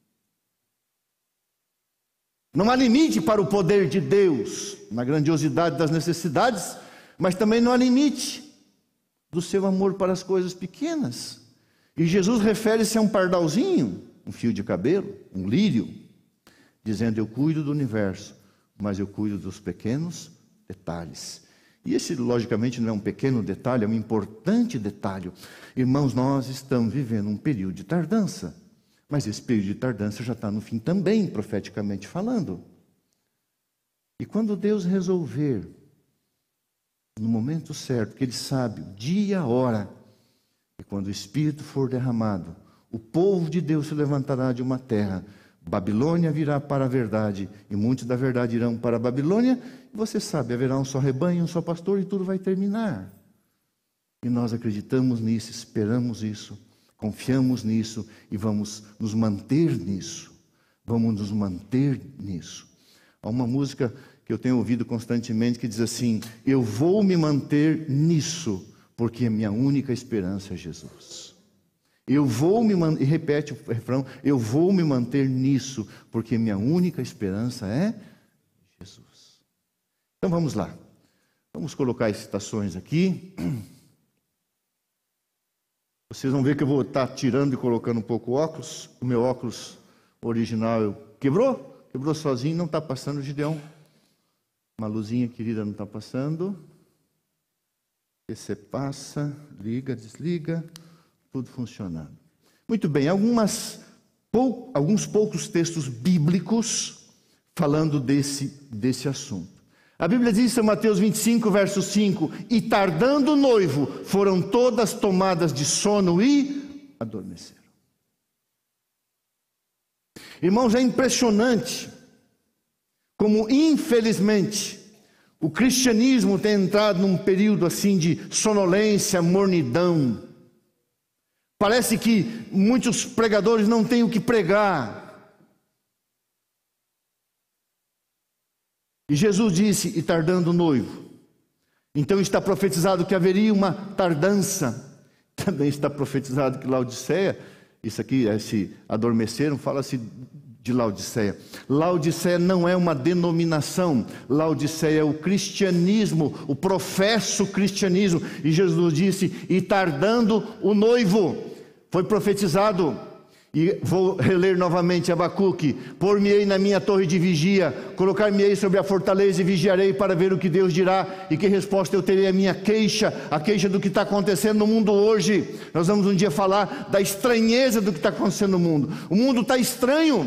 Não há limite para o poder de Deus, na grandiosidade das necessidades, mas também não há limite do seu amor para as coisas pequenas. E Jesus refere-se a um pardalzinho, um fio de cabelo, um lírio, dizendo, eu cuido do universo, mas eu cuido dos pequenos detalhes. E esse, logicamente, não é um pequeno detalhe, é um importante detalhe. Irmãos, nós estamos vivendo um período de tardança, mas esse período de tardança já está no fim também, profeticamente falando. E quando Deus resolver, no momento certo, que Ele sabe o dia e a hora, e quando o Espírito for derramado, o povo de Deus se levantará de uma terra, Babilônia virá para a verdade, e muitos da verdade irão para a Babilônia, e você sabe, haverá um só rebanho, um só pastor, e tudo vai terminar. E nós acreditamos nisso, esperamos isso, confiamos nisso, e vamos nos manter nisso. Vamos nos manter nisso. Há uma música que eu tenho ouvido constantemente que diz assim, eu vou me manter nisso, porque a minha única esperança é Jesus. Eu vou me manter, e repete o refrão, eu vou me manter nisso, porque minha única esperança é Jesus. Então vamos lá. Vamos colocar as citações aqui. Vocês vão ver que eu vou estar tirando e colocando um pouco o óculos. O meu óculos original quebrou sozinho, não está passando, Gideão. Uma luzinha querida não está passando. Você passa, liga, desliga. Tudo funcionando. Muito bem, alguns poucos textos bíblicos falando desse assunto. A Bíblia diz em Mateus 25, verso 5, e tardando o noivo, foram todas tomadas de sono e adormeceram. Irmãos, é impressionante como, infelizmente, o cristianismo tem entrado num período assim de sonolência, mornidão. Parece que muitos pregadores não têm o que pregar. E Jesus disse: e tardando o noivo. Então está profetizado que haveria uma tardança. Também está profetizado que Laodiceia, isso aqui, esse adormeceram, fala-se de Laodiceia. Laodiceia não é uma denominação. Laodiceia é o cristianismo, o professo cristianismo. E Jesus disse: e tardando o noivo. Foi profetizado. E vou reler novamente Abacuque: por-me-ei na minha torre de vigia, colocar-me-ei sobre a fortaleza e vigiarei para ver o que Deus dirá e que resposta eu terei à minha queixa, a queixa do que está acontecendo no mundo hoje. Nós vamos um dia falar da estranheza do que está acontecendo no mundo. O mundo está estranho,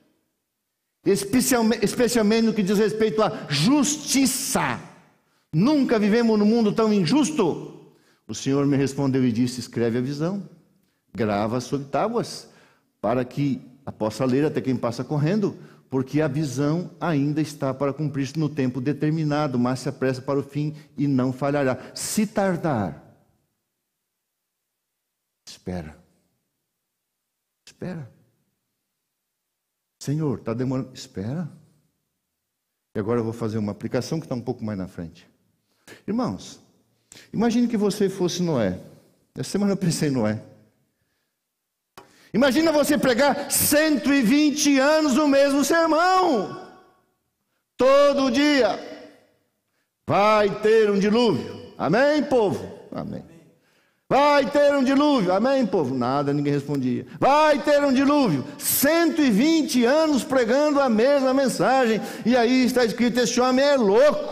especialmente no que diz respeito à justiça. Nunca vivemos num mundo tão injusto. O Senhor me respondeu e disse: escreve a visão, grava sobre tábuas, para que a possa ler até quem passa correndo, porque a visão ainda está para cumprir-se no tempo determinado, mas se apressa para o fim e não falhará. Se tardar, espera. Espera. Senhor, está demorando. Espera. E agora eu vou fazer uma aplicação que está um pouco mais na frente. Irmãos, imagine que você fosse Noé. Essa semana eu pensei em Noé. Imagina você pregar 120 anos o mesmo sermão, todo dia. Vai ter um dilúvio, amém, povo? Amém. Vai ter um dilúvio, amém, povo? Nada, ninguém respondia. Vai ter um dilúvio, 120 anos pregando a mesma mensagem, e aí está escrito: este homem é louco.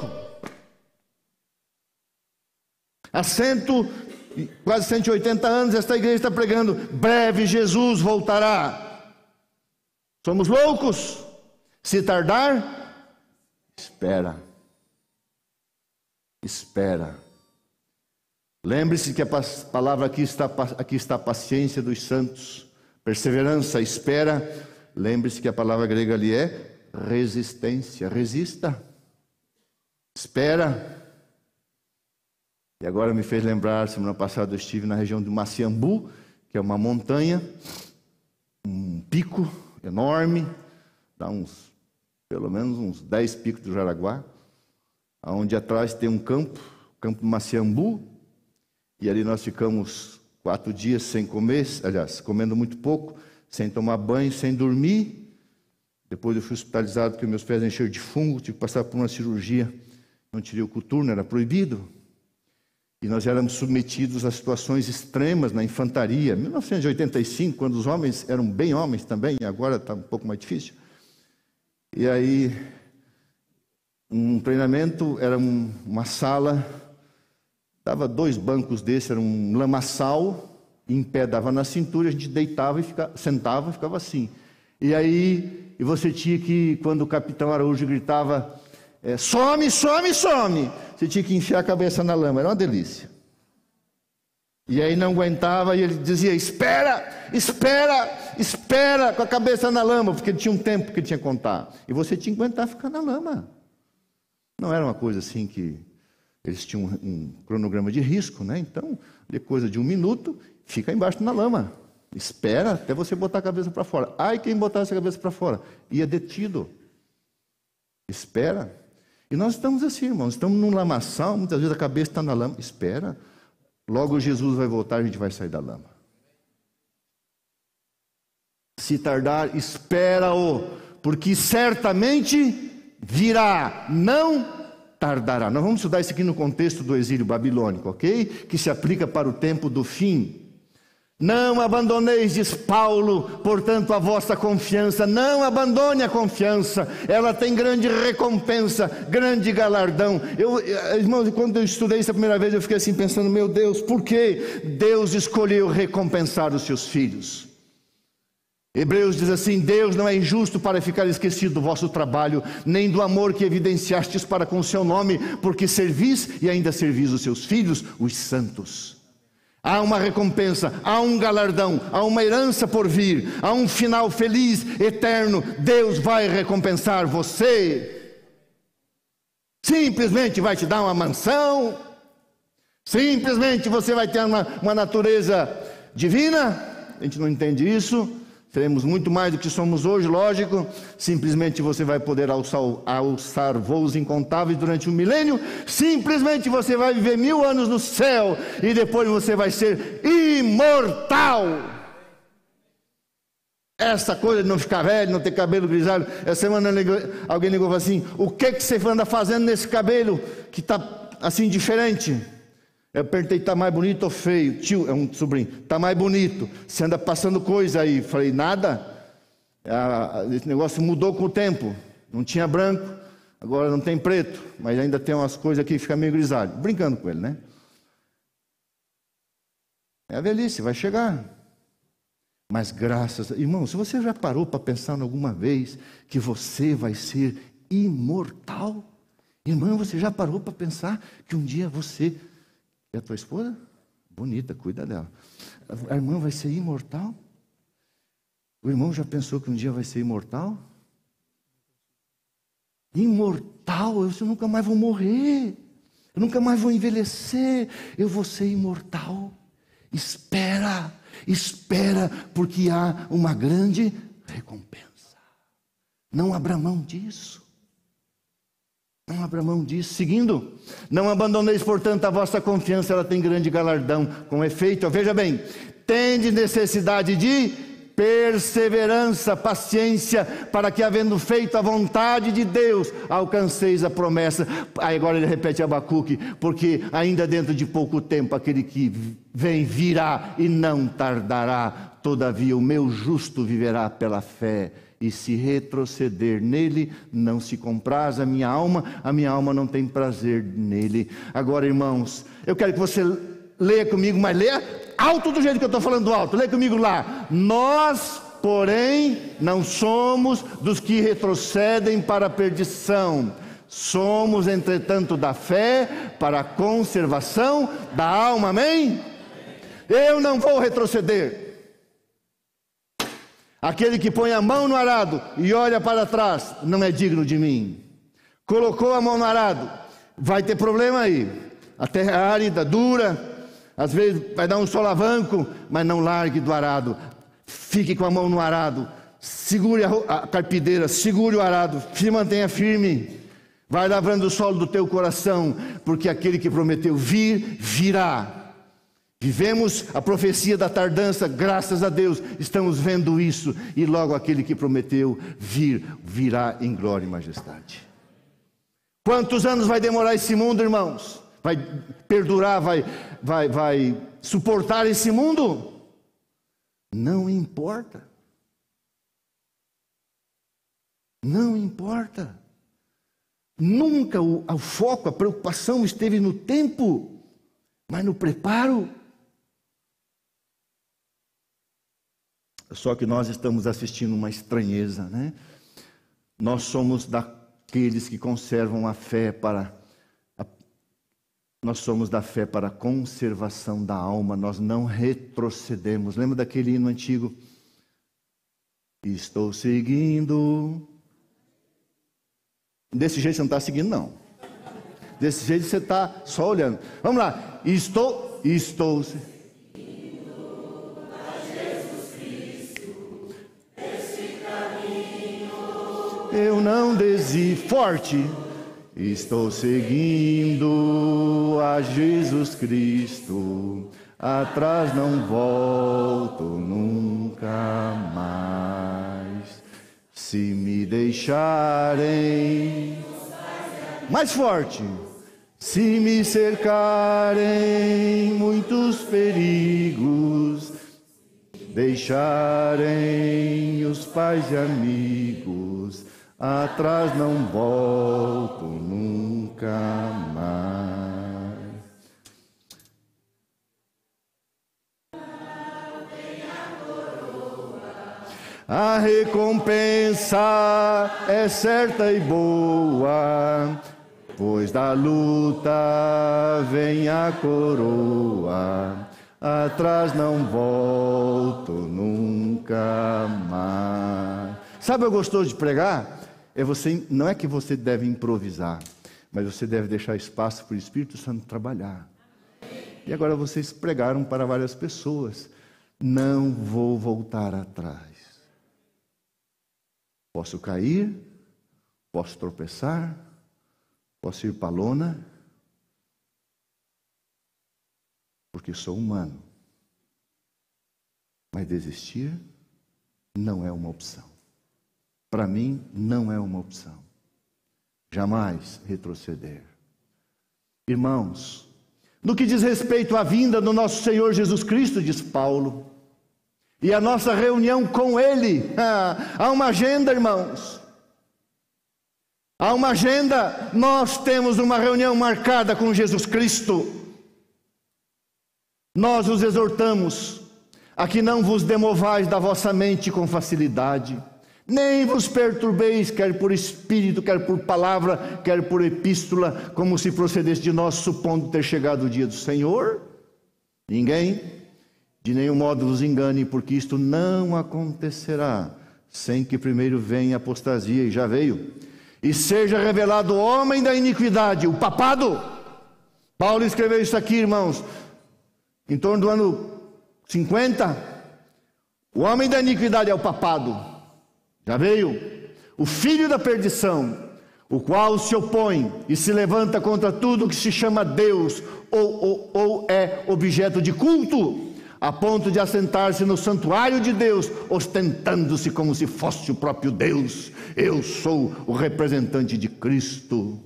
Há quase 180 anos esta igreja está pregando: breve Jesus voltará. Somos loucos? Se tardar, espera. Espera. Lembre-se que a palavra aqui está a paciência dos santos, perseverança, espera. Lembre-se que a palavra grega ali é resistência. Resista. Espera. E agora me fez lembrar, semana passada eu estive na região de Maciambu, que é uma montanha, um pico enorme, dá pelo menos uns 10 picos do Jaraguá, onde atrás tem um campo de Maciambu, e ali nós ficamos 4 dias sem comer, aliás, comendo muito pouco, sem tomar banho, sem dormir. Depois eu fui hospitalizado porque meus pés encheram de fungo, tive que passar por uma cirurgia, não tirei o coturno, era proibido. E nós éramos submetidos a situações extremas na infantaria. 1985, quando os homens eram bem homens também, agora está um pouco mais difícil. E aí, um treinamento era uma sala, dava 2 bancos desses, era um lamaçal, em pé dava na cintura, a gente deitava e sentava e ficava assim. E aí, você tinha que, quando o capitão Araújo gritava: some, some, some, você tinha que enfiar a cabeça na lama, era uma delícia. E aí não aguentava e ele dizia: espera, espera, espera, com a cabeça na lama, porque ele tinha um tempo que ele tinha que contar. E você tinha que aguentar ficar na lama. Não era uma coisa assim que eles tinham um cronograma de risco, né? Então, de coisa de 1 minuto, fica embaixo na lama. Espera até você botar a cabeça para fora. Ai, quem botasse a cabeça para fora ia detido. Espera. E nós estamos assim, irmãos, estamos num lamaçal, muitas vezes a cabeça está na lama. Espera, logo Jesus vai voltar e a gente vai sair da lama. Se tardar, espera-o, porque certamente virá, não tardará. Nós vamos estudar isso aqui no contexto do exílio babilônico, ok? Que se aplica para o tempo do fim. Não abandoneis, diz Paulo, portanto, a vossa confiança. Não abandone a confiança. Ela tem grande recompensa, grande galardão. Irmãos, quando eu estudei isso a primeira vez, eu fiquei assim pensando: meu Deus, por que Deus escolheu recompensar os seus filhos? Hebreus diz assim: Deus não é injusto para ficar esquecido do vosso trabalho, nem do amor que evidenciastes para com o seu nome, porque servis e ainda servis os seus filhos, os santos. Há uma recompensa, há um galardão, há uma herança por vir, há um final feliz, eterno. Deus vai recompensar você. Simplesmente vai te dar uma mansão, simplesmente você vai ter uma natureza divina. A gente não entende isso. Seremos muito mais do que somos hoje, lógico. Simplesmente você vai poder alçar voos incontáveis durante um milênio. Simplesmente você vai viver 1000 anos no céu. E depois você vai ser imortal. Essa coisa de não ficar velho, não ter cabelo grisalho. Essa semana alguém ligou e falou assim: o que você anda fazendo nesse cabelo que está assim diferente? Eu perguntei: está mais bonito ou feio? Tio, é um sobrinho, está mais bonito. Você anda passando coisa aí. Falei: nada. Esse negócio mudou com o tempo. Não tinha branco, agora não tem preto. Mas ainda tem umas coisas aqui que ficam meio grisalho. Brincando com ele, né? É a velhice, vai chegar. Mas graças... Irmão, se você já parou para pensar alguma vez que você vai ser imortal? Irmão, você já parou para pensar que um dia você... E a tua esposa? Bonita, cuida dela. A irmã vai ser imortal? O irmão já pensou que um dia vai ser imortal? Imortal? Eu nunca mais vou morrer. Eu nunca mais vou envelhecer. Eu vou ser imortal. Espera, espera, porque há uma grande recompensa. Não abra mão disso. Não abra mão disso. Seguindo, não abandoneis, portanto, a vossa confiança, ela tem grande galardão. Com efeito, veja bem, tendes necessidade de perseverança, paciência, para que, havendo feito a vontade de Deus, alcanceis a promessa. Aí agora ele repete Abacuque: porque ainda dentro de pouco tempo aquele que vem virá e não tardará. Todavia o meu justo viverá pela fé. E se retroceder nele, não se compraz a minha alma não tem prazer nele. Agora, irmãos, eu quero que você leia comigo, mas leia alto do jeito que eu estou falando alto. Leia comigo lá. Nós, porém, não somos dos que retrocedem para a perdição. Somos, entretanto, da fé para a conservação da alma. Amém? Eu não vou retroceder. Aquele que põe a mão no arado e olha para trás não é digno de mim. Colocou a mão no arado, vai ter problema aí. A terra é árida, dura, às vezes vai dar um solavanco, mas não largue do arado. Fique com a mão no arado, segure a carpideira, segure o arado, se mantenha firme. Vai lavrando o solo do teu coração, porque aquele que prometeu vir, virá. Vivemos a profecia da tardança, graças a Deus, estamos vendo isso. E logo aquele que prometeu vir, virá em glória e majestade. Quantos anos vai demorar esse mundo, irmãos? Vai perdurar, vai suportar esse mundo? Não importa. Não importa. Nunca o foco, a preocupação esteve no tempo, mas no preparo. Só que nós estamos assistindo uma estranheza, né? Nós somos daqueles que conservam a fé nós somos da fé para a conservação da alma, nós não retrocedemos. Lembra daquele hino antigo? Estou seguindo. Desse jeito você não está seguindo, não. Desse jeito você está só olhando. Vamos lá. Estou eu não desisto. Forte. Estou seguindo a Jesus Cristo, atrás não volto nunca mais. Se me deixarem, mais forte, se me cercarem muitos perigos, deixarem os pais e amigos, atrás não volto nunca mais. A recompensa é certa e boa, pois da luta vem a coroa. Atrás não volto nunca mais. Sabe o gostoso de pregar? Não é que você deve improvisar, mas você deve deixar espaço para o Espírito Santo trabalhar. E agora vocês pregaram para várias pessoas. Não vou voltar atrás. Posso cair, posso tropeçar, posso ir para a lona, porque sou humano. Mas desistir não é uma opção. Para mim, não é uma opção. Jamais retroceder. Irmãos, no que diz respeito à vinda do nosso Senhor Jesus Cristo, diz Paulo, e a nossa reunião com Ele, há uma agenda, irmãos. Há uma agenda. Nós temos uma reunião marcada com Jesus Cristo. Nós os exortamos a que não vos demovais da vossa mente com facilidade, nem vos perturbeis, quer por espírito, quer por palavra, quer por epístola, como se procedesse de nós, supondo ter chegado o dia do Senhor. Ninguém de nenhum modo vos engane, porque isto não acontecerá sem que primeiro venha a apostasia, e já veio, e seja revelado o homem da iniquidade, o papado. Paulo escreveu isso aqui, irmãos, em torno do ano 50. O homem da iniquidade é o papado. Já veio o filho da perdição, o qual se opõe e se levanta contra tudo que se chama Deus ou é objeto de culto, a ponto de assentar-se no santuário de Deus, ostentando-se como se fosse o próprio Deus. Eu sou o representante de Cristo.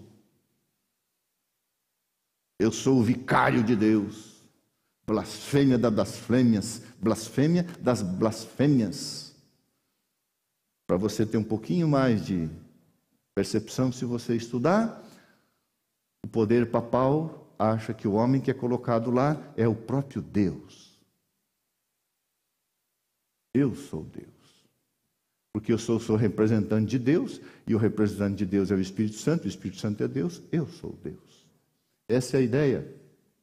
Eu sou o vicário de Deus. Blasfêmia das blasfêmias, blasfêmia das blasfêmias. Para você ter um pouquinho mais de percepção, se você estudar, o poder papal acha que o homem que é colocado lá é o próprio Deus. Eu sou Deus. Porque eu sou representante de Deus, e o representante de Deus é o Espírito Santo é Deus, eu sou Deus. Essa é a ideia.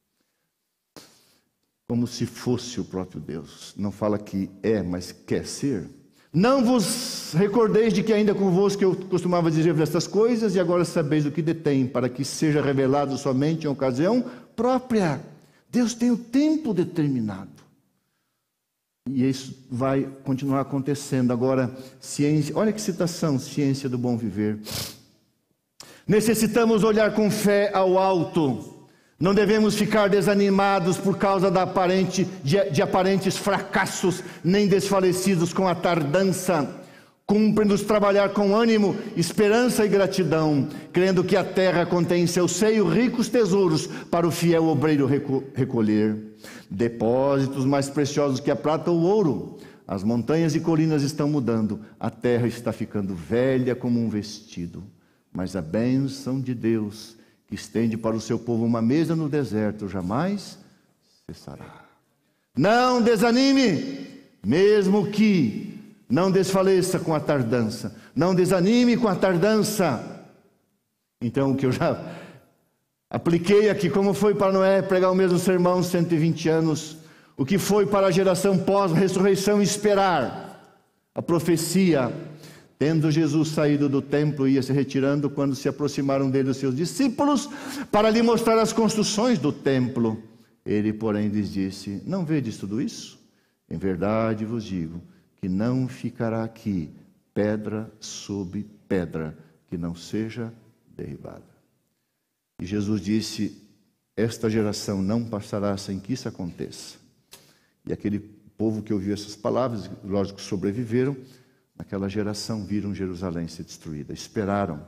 Como se fosse o próprio Deus. Não fala que é, mas quer ser. Não vos recordeis de que ainda convosco eu costumava dizer estas coisas, e agora sabeis o que detém, para que seja revelado somente em ocasião própria. Deus tem o tempo determinado. E isso vai continuar acontecendo. Agora, ciência, olha que citação, ciência do bom viver. Necessitamos olhar com fé ao alto. Não devemos ficar desanimados por causa de aparentes fracassos, nem desfalecidos com a tardança. Cumpre-nos trabalhar com ânimo, esperança e gratidão, crendo que a terra contém em seu seio ricos tesouros para o fiel obreiro recolher. Depósitos mais preciosos que a prata ou o ouro. As montanhas e colinas estão mudando, a terra está ficando velha como um vestido. Mas a bênção de Deus, que estende para o seu povo uma mesa no deserto, jamais cessará. Não desanime, mesmo que não desfaleça com a tardança. Não desanime com a tardança. Então, o que eu já apliquei aqui, como foi para Noé pregar o mesmo sermão 120 anos, o que foi para a geração pós-ressurreição esperar a profecia. Tendo Jesus saído do templo, ia se retirando, quando se aproximaram dele os seus discípulos, para lhe mostrar as construções do templo. Ele, porém, lhes disse: não vedes tudo isso? Em verdade vos digo, que não ficará aqui pedra sobre pedra, que não seja derribada. E Jesus disse: esta geração não passará sem que isso aconteça. E aquele povo que ouviu essas palavras, lógico, sobreviveram. Naquela geração viram Jerusalém ser destruída. Esperaram.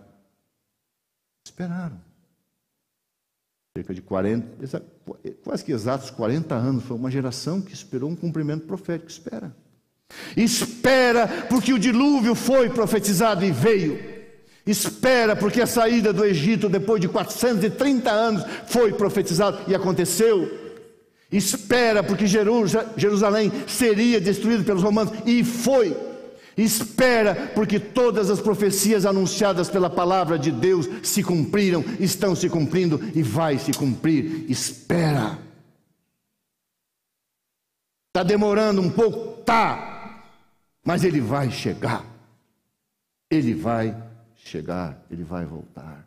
Cerca de 40, quase que exatos 40 anos. Foi uma geração que esperou um cumprimento profético. Espera porque o dilúvio foi profetizado e veio. Espera porque a saída do Egito depois de 430 anos foi profetizado e aconteceu. Espera porque Jerusalém seria destruído pelos romanos e foi. Espera, porque todas as profecias anunciadas pela palavra de Deus se cumpriram, estão se cumprindo e vai se cumprir. Espera. Está demorando um pouco? Tá. Mas ele vai chegar. Ele vai chegar, ele vai voltar.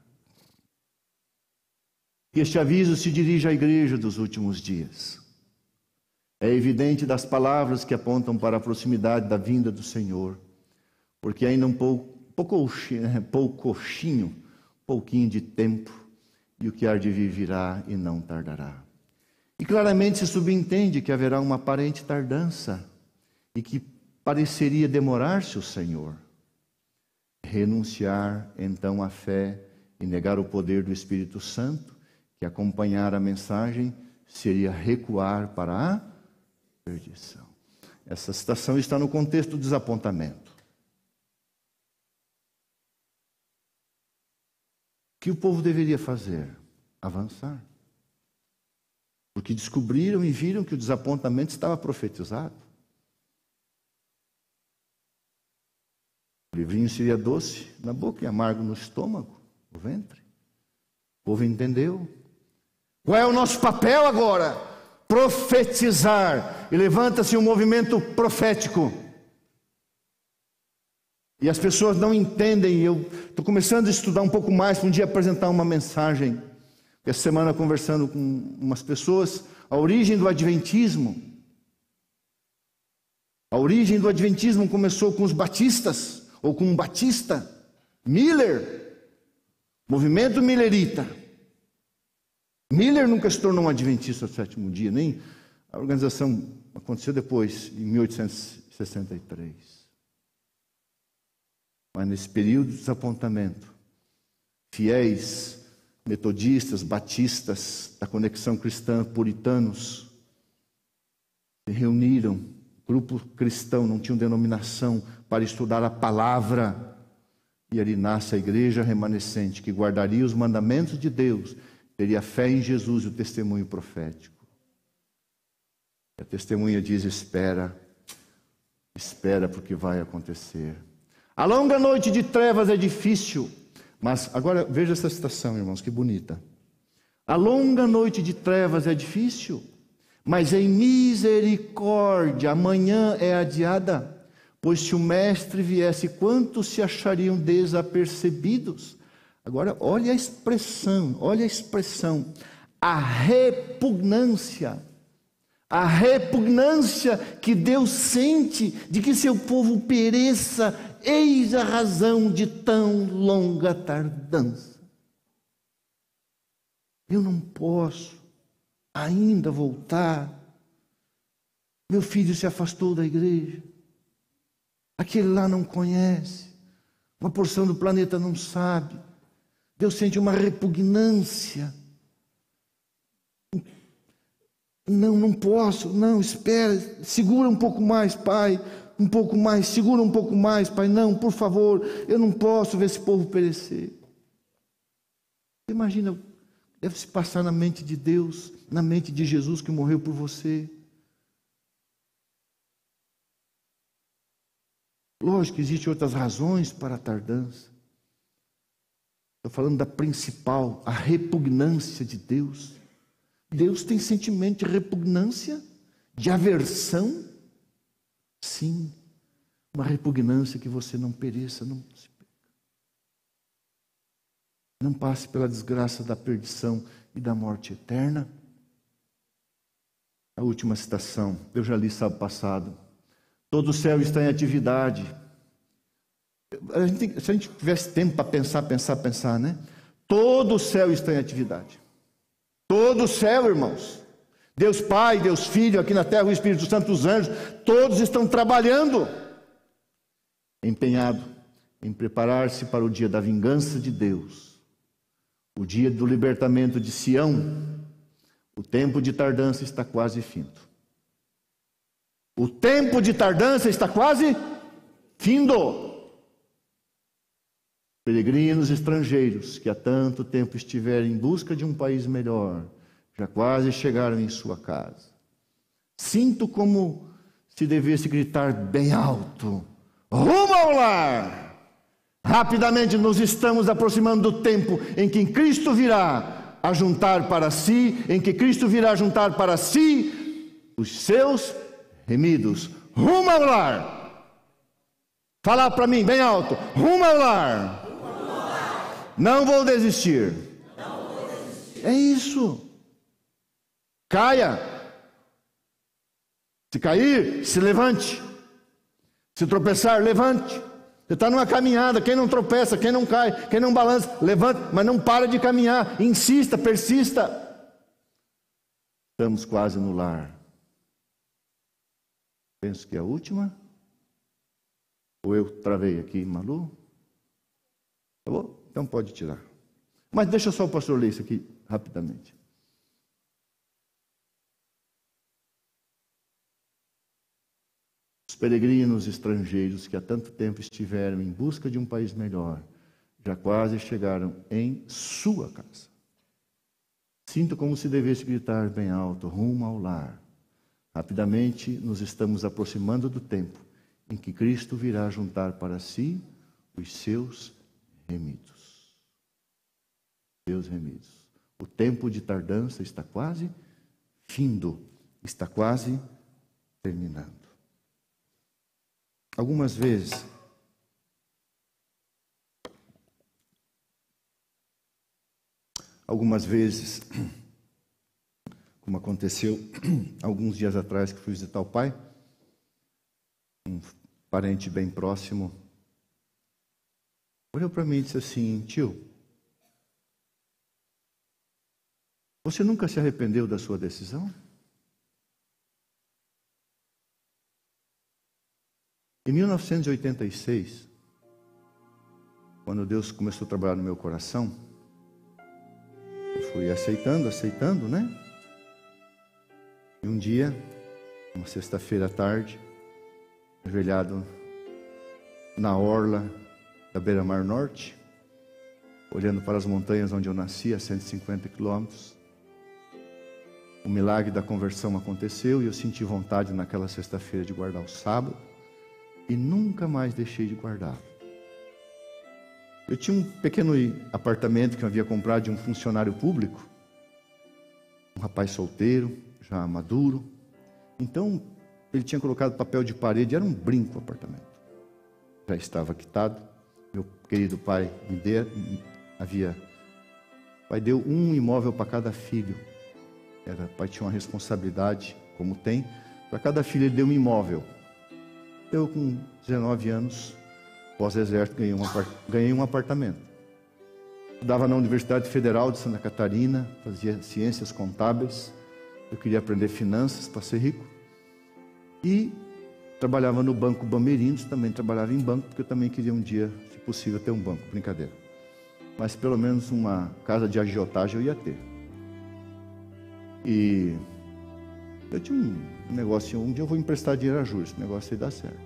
E este aviso se dirige à igreja dos últimos dias. É evidente das palavras que apontam para a proximidade da vinda do Senhor, porque ainda um pouco pouquinho de tempo, e o que há de vir virá e não tardará. E claramente se subentende que haverá uma aparente tardança, e que pareceria demorar-se o Senhor. Renunciar, então, à fé e negar o poder do Espírito Santo, que acompanhar a mensagem, seria recuar para a perdição. Essa citação está no contexto do desapontamento. O que o povo deveria fazer? Avançar. Porque descobriram e viram que o desapontamento estava profetizado. O livrinho seria doce na boca e amargo no estômago, no ventre. O povo entendeu. Qual é o nosso papel agora? Profetizar. E levanta-se um movimento profético. E as pessoas não entendem. Eu estou começando a estudar um pouco mais para um dia apresentar uma mensagem. Essa semana conversando com umas pessoas, a origem do Adventismo. A origem do Adventismo começou com os batistas, ou com um batista, Miller, movimento millerita. Miller nunca se tornou um adventista do sétimo dia, nem a organização aconteceu depois, em 1863. Mas nesse período de desapontamento, fiéis, metodistas, batistas, da conexão cristã, puritanos, se reuniram, grupo cristão, não tinham denominação, para estudar a palavra, e ali nasce a igreja remanescente, que guardaria os mandamentos de Deus, teria fé em Jesus e o testemunho profético. E a testemunha diz: espera, espera porque vai acontecer. A longa noite de trevas é difícil, mas agora veja essa citação, irmãos, que bonita. A longa noite de trevas é difícil, mas em misericórdia amanhã é adiada, pois se o mestre viesse, quantos se achariam desapercebidos? Agora, olha a expressão, a repugnância que Deus sente de que seu povo pereça, eis a razão de tão longa tardança. Eu não posso ainda voltar. Meu filho se afastou da igreja. Aquele lá não conhece. Uma porção do planeta não sabe. Deus sente uma repugnância. Não posso. Não, espera. Segura um pouco mais, Pai. Um pouco mais. Segura um pouco mais, Pai. Não, por favor. Eu não posso ver esse povo perecer. Imagina, deve se passar na mente de Deus, na mente de Jesus que morreu por você. Lógico que existem outras razões para a tardança. Estou falando da principal, a repugnância de Deus. Deus tem sentimento de repugnância, de aversão? Sim, uma repugnância que você não pereça, não se perca. Não passe pela desgraça da perdição e da morte eterna. A última citação, eu já li sábado passado. Todo o céu está em atividade. Se a gente tivesse tempo para pensar, né? Todo o céu está em atividade. Todo o céu, irmãos. Deus Pai, Deus Filho, aqui na terra o Espírito Santo, os anjos, todos estão trabalhando, empenhado em preparar-se para o dia da vingança de Deus, o dia do libertamento de Sião. O tempo de tardança está quase findo. O tempo de tardança está quase findo. Peregrinos estrangeiros que há tanto tempo estiverem em busca de um país melhor, já quase chegaram em sua casa. Sinto como se devesse gritar bem alto: rumo ao lar! Rapidamente nos estamos aproximando do tempo em que Cristo virá a juntar para si, os seus remidos. Rumo ao lar! Fala para mim bem alto: rumo ao lar! Não vou desistir. É isso. Caia. Se cair, se levante. Se tropeçar, levante. Você está numa caminhada, quem não tropeça, quem não cai, quem não balança, levanta, mas não para de caminhar, insista, persista. Estamos quase no lar. Penso que é a última. Ou eu travei aqui, Malu? Tá bom? Então pode tirar. Mas deixa só o pastor ler isso aqui rapidamente. Os peregrinos estrangeiros que há tanto tempo estiveram em busca de um país melhor, já quase chegaram em sua casa. Sinto como se devesse gritar bem alto, rumo ao lar. Rapidamente nos estamos aproximando do tempo em que Cristo virá juntar para si os seus remidos. Seus remidos. O tempo de tardança está quase findo, está quase terminando. Algumas vezes, como aconteceu alguns dias atrás que fui visitar o pai, um parente bem próximo, olhou para mim e disse assim: tio, você nunca se arrependeu da sua decisão? Em 1986, quando Deus começou a trabalhar no meu coração, eu fui aceitando, né? E um dia, uma sexta-feira à tarde, ajoelhado na orla da Beira-Mar Norte, olhando para as montanhas onde eu nasci, a 150 quilômetros, o milagre da conversão aconteceu e eu senti vontade naquela sexta-feira de guardar o sábado e nunca mais deixei de guardar. Eu tinha um pequeno apartamento que eu havia comprado de um funcionário público, um rapaz solteiro, já maduro. Então, ele tinha colocado papel de parede, era um brinco o apartamento. Já estava quitado. Meu querido pai pai deu um imóvel para cada filho. O pai tinha uma responsabilidade, como tem. Para cada filho ele deu um imóvel. Eu, com 19 anos, pós-exército, ganhei um apartamento. Estudava na Universidade Federal de Santa Catarina, fazia ciências contábeis. Eu queria aprender finanças para ser rico. E trabalhava no Banco Bamerindos, também trabalhava em banco, porque eu também queria um dia, se possível, ter um banco. Brincadeira. Mas pelo menos uma casa de agiotagem eu ia ter. E eu tinha um negócio, um dia eu vou emprestar dinheiro a juros, esse negócio aí dá certo.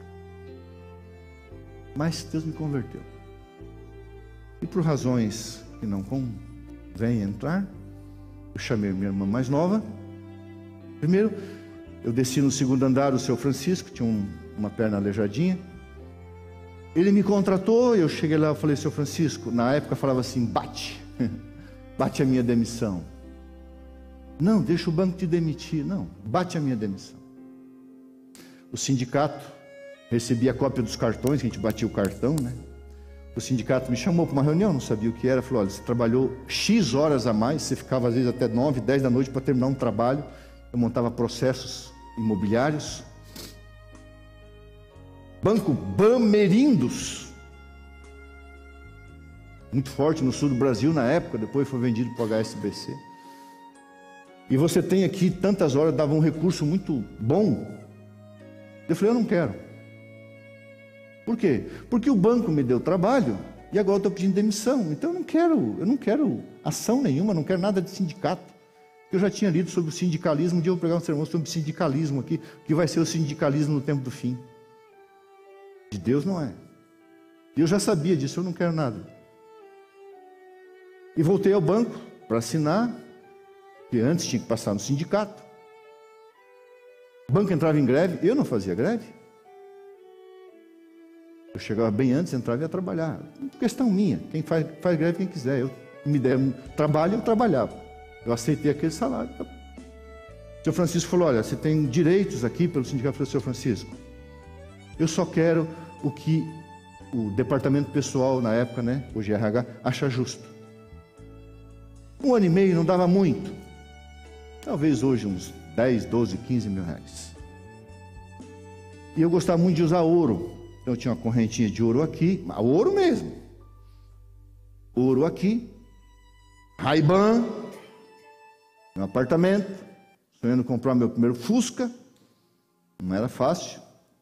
Mas Deus me converteu. E por razões que não convém entrar, eu chamei minha irmã mais nova. Primeiro, eu desci no segundo andar do seu Francisco, tinha uma perna aleijadinha. Ele me contratou, eu cheguei lá e falei: seu Francisco, na época falava assim: bate a minha demissão. Não, deixa o banco te demitir. Não, bate a minha demissão. O sindicato, recebi a cópia dos cartões, que a gente batia o cartão, né? O sindicato me chamou para uma reunião, não sabia o que era. Falou: olha, você trabalhou X horas a mais, você ficava às vezes até 9, 10 da noite para terminar um trabalho. Eu montava processos imobiliários. Banco Bamerindos, muito forte no sul do Brasil na época, depois foi vendido para o HSBC. E você tem aqui tantas horas, dava um recurso muito bom. Eu falei: eu não quero. Por quê? Porque o banco me deu trabalho e agora eu estou pedindo demissão. Então eu não quero ação nenhuma, não quero nada de sindicato. Eu já tinha lido sobre o sindicalismo, um dia eu vou pregar um sermão sobre sindicalismo aqui, que vai ser o sindicalismo no tempo do fim. De Deus não é. E eu já sabia disso, eu não quero nada. E voltei ao banco para assinar, que antes tinha que passar no sindicato. O banco entrava em greve, eu não fazia greve. Eu chegava bem antes, entrava e ia trabalhar. Questão minha, quem faz greve, quem quiser. Eu me der um trabalho, eu trabalhava. Eu aceitei aquele salário. O senhor Francisco falou: olha, você tem direitos aqui pelo sindicato. Eu falei: senhor Francisco, eu só quero o que o departamento pessoal na época, né, hoje é RH, acha justo. 1 ano e meio não dava muito. Talvez hoje uns 10, 12, 15 mil reais. E eu gostava muito de usar ouro. Então eu tinha uma correntinha de ouro aqui, ouro mesmo. Ouro aqui. Ray-Ban. Um apartamento. Sonhando comprar meu primeiro Fusca. Não era fácil.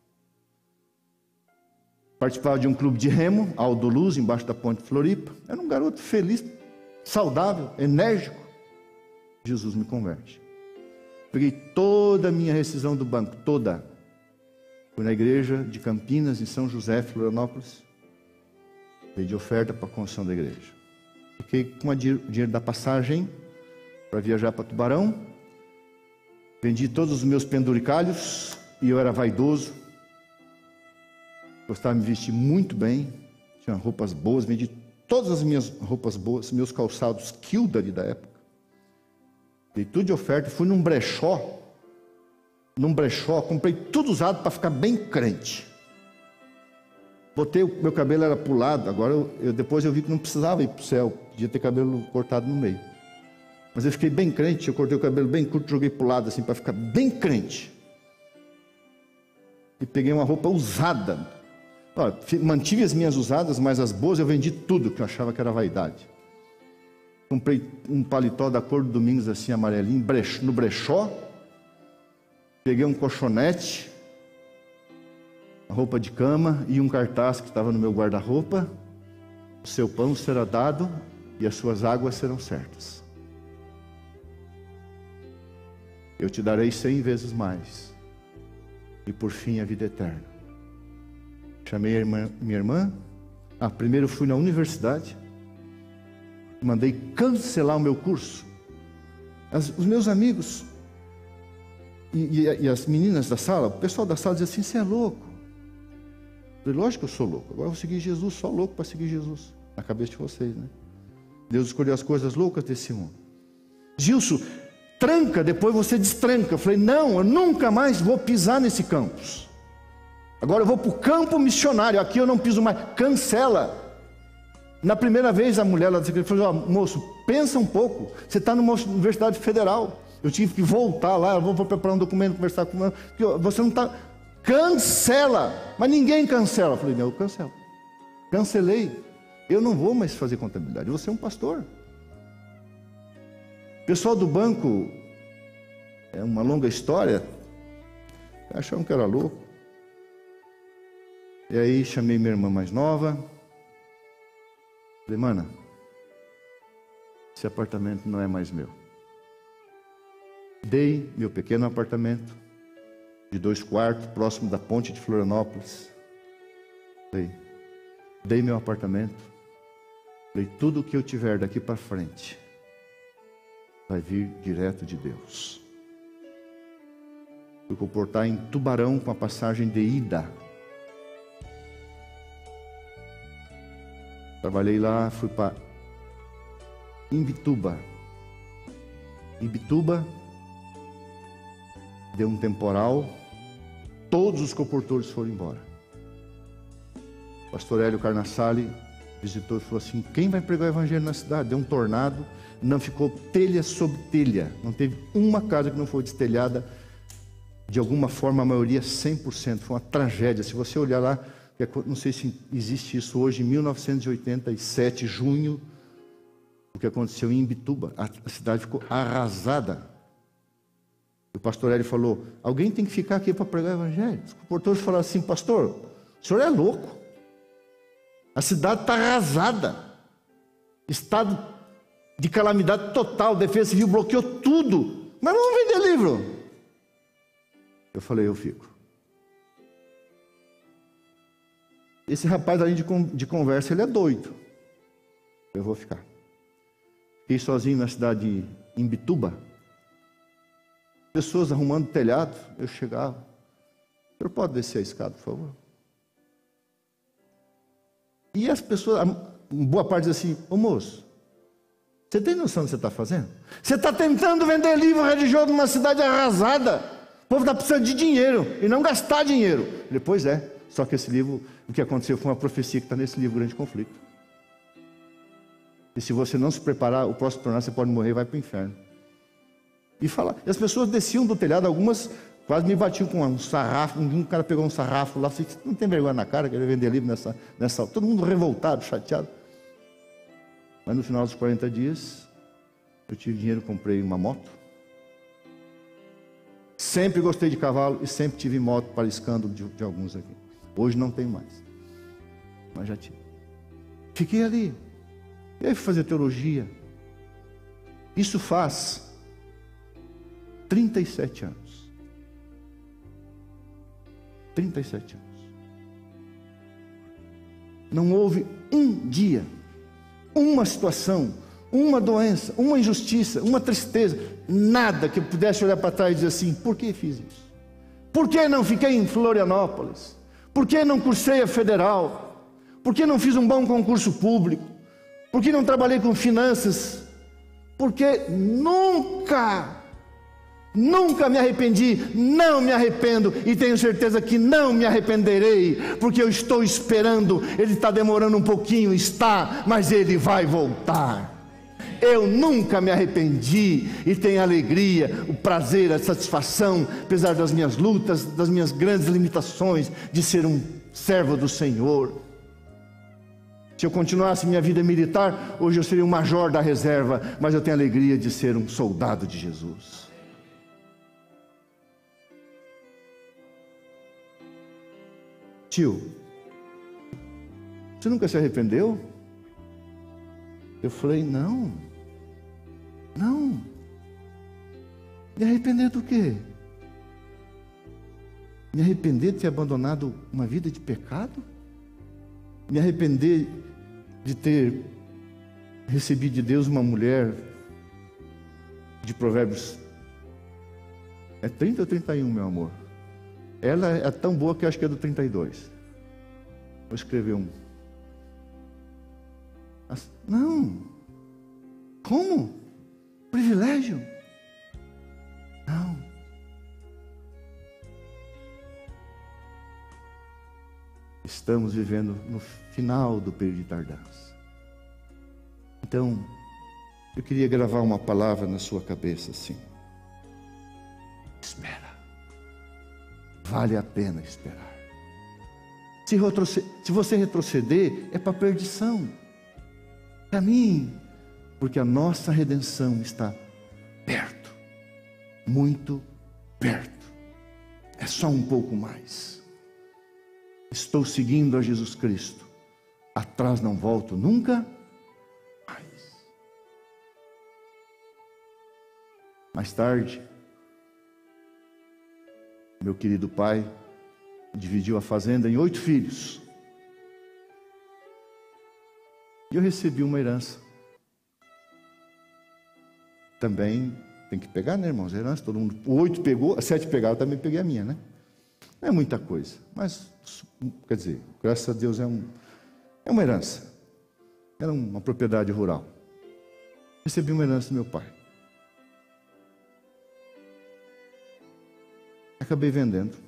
Participava de um clube de remo, Aldo Luz, embaixo da ponte Floripa. Era um garoto feliz, saudável, enérgico. Jesus me converte. Peguei toda a minha rescisão do banco, toda. Fui na igreja de Campinas, em São José, Florianópolis. Pedi oferta para a construção da igreja. Fiquei com o dinheiro da passagem para viajar para Tubarão. Vendi todos os meus penduricalhos e eu era vaidoso. Gostava de me vestir muito bem. Tinha roupas boas, vendi todas as minhas roupas boas, meus calçados Kildare da época. Dei tudo de oferta, fui num brechó, comprei tudo usado para ficar bem crente. Botei, meu cabelo era pro lado, agora depois eu vi que não precisava ir para o céu, podia ter cabelo cortado no meio. Mas eu fiquei bem crente, eu cortei o cabelo bem curto, joguei pro lado assim, para ficar bem crente. E peguei uma roupa usada. Olha, mantive as minhas usadas, mas as boas eu vendi tudo, que eu achava que era vaidade. Comprei um paletó da cor do Domingos, assim, amarelinho, no brechó. Peguei um colchonete, uma roupa de cama e um cartaz que estava no meu guarda-roupa. O seu pão será dado e as suas águas serão certas. Eu te darei 100 vezes mais. E por fim a vida eterna. Chamei minha irmã. Primeiro fui na universidade. Mandei cancelar o meu curso. Os meus amigos e as meninas da sala, o pessoal da sala dizia assim: você é louco. Eu falei: lógico que eu sou louco. Agora eu vou seguir Jesus, só louco para seguir Jesus. Na cabeça de vocês, né? Deus escolheu as coisas loucas desse mundo. Gilson, tranca, depois você destranca. Eu falei: não, eu nunca mais vou pisar nesse campus. Agora eu vou para o campo missionário. Aqui eu não piso mais. Cancela. Na primeira vez a mulher lá da secretaria falou: moço, pensa um pouco. Você está numa universidade federal. Eu tive que voltar lá. Eu vou preparar um documento, conversar com ela. Você não está... Cancela. Mas ninguém cancela. Eu falei: não, eu cancelo. Cancelei. Eu não vou mais fazer contabilidade. Você é um pastor. O pessoal do banco, é uma longa história, achavam que era louco. E aí chamei minha irmã mais nova. Falei: mana, esse apartamento não é mais meu. Dei meu pequeno apartamento de 2 quartos, próximo da ponte de Florianópolis. Dei meu apartamento. Falei: tudo o que eu tiver daqui para frente vai vir direto de Deus. Fui comportar em Tubarão com a passagem de ida. Trabalhei lá, fui para Imbituba. Deu um temporal, todos os comportores foram embora. O pastor Hélio Carnassali visitou e falou assim: quem vai pregar o evangelho na cidade? Deu um tornado, não ficou telha sobre telha, não teve uma casa que não foi destelhada, de alguma forma, a maioria 100%, foi uma tragédia. Se você olhar lá, não sei se existe isso hoje, em 1987, junho, o que aconteceu em Imbituba, a cidade ficou arrasada. O pastor Hélio falou: alguém tem que ficar aqui para pregar o evangelho. Os comportores falaram assim: pastor, o senhor é louco. A cidade está arrasada. Estado de calamidade total. Defesa Civil bloqueou tudo. Mas vamos vender livro. Eu falei: eu fico. Esse rapaz ali de conversa, ele é doido. Eu vou ficar. Fiquei sozinho na cidade de Imbituba. Pessoas arrumando telhado. Eu chegava: o senhor pode descer a escada, por favor? E as pessoas, boa parte diz assim: ô moço, você tem noção do que você está fazendo? Você está tentando vender livro religioso numa cidade arrasada. O povo está precisando de dinheiro e não gastar dinheiro. Depois só que esse livro, o que aconteceu foi uma profecia que está nesse livro, Grande Conflito. E se você não se preparar, o próximo tornado você pode morrer e vai para o inferno. E as pessoas desciam do telhado, algumas Quase me bati com um sarrafo, um cara pegou um sarrafo lá, assim, não tem vergonha na cara, queria vender livro nessa. Todo mundo revoltado, chateado. Mas no final dos 40 dias, eu tive dinheiro, comprei uma moto. Sempre gostei de cavalo e sempre tive moto, para escândalo de alguns aqui. Hoje não tenho mais, mas já tive. Fiquei ali. E aí fui fazer teologia. Isso faz 37 anos. 37 anos. Não houve um dia, uma situação, uma doença, uma injustiça, uma tristeza, nada que eu pudesse olhar para trás e dizer assim: por que fiz isso? Por que não fiquei em Florianópolis? Por que não cursei a federal? Por que não fiz um bom concurso público? Por que não trabalhei com finanças? Porque nunca me arrependi, não me arrependo e tenho certeza que não me arrependerei, porque eu estou esperando. Ele está demorando um pouquinho, está, mas ele vai voltar. Eu nunca me arrependi e tenho a alegria, o prazer, a satisfação, apesar das minhas lutas, das minhas grandes limitações, de ser um servo do Senhor. Se eu continuasse minha vida militar, hoje eu seria um major da reserva, mas eu tenho a alegria de ser um soldado de Jesus. Tio, você nunca se arrependeu? Eu falei: não. Me arrepender do quê? Me arrepender de ter abandonado uma vida de pecado? Me arrepender de ter recebido de Deus uma mulher de Provérbios, é 30 ou 31, meu amor? Ela é tão boa que eu acho que é do 32. Vou escrever um. Não. Como? Privilégio? Não. Estamos vivendo no final do período de tardança. Então, eu queria gravar uma palavra na sua cabeça assim: espera. Vale a pena esperar. Se você retroceder, é para perdição. Caminhe, porque a nossa redenção está perto, muito perto. É só um pouco mais. Estou seguindo a Jesus Cristo. Atrás não volto nunca mais. Mais tarde, meu querido pai dividiu a fazenda em 8 filhos. E eu recebi uma herança. Também tem que pegar, né, irmãos? A herança, todo mundo. O 8 pegou, 7 pegaram, eu também peguei a minha, né? Não é muita coisa, mas, quer dizer, graças a Deus é uma herança. Era uma propriedade rural. Recebi uma herança do meu pai. Acabei vendendo.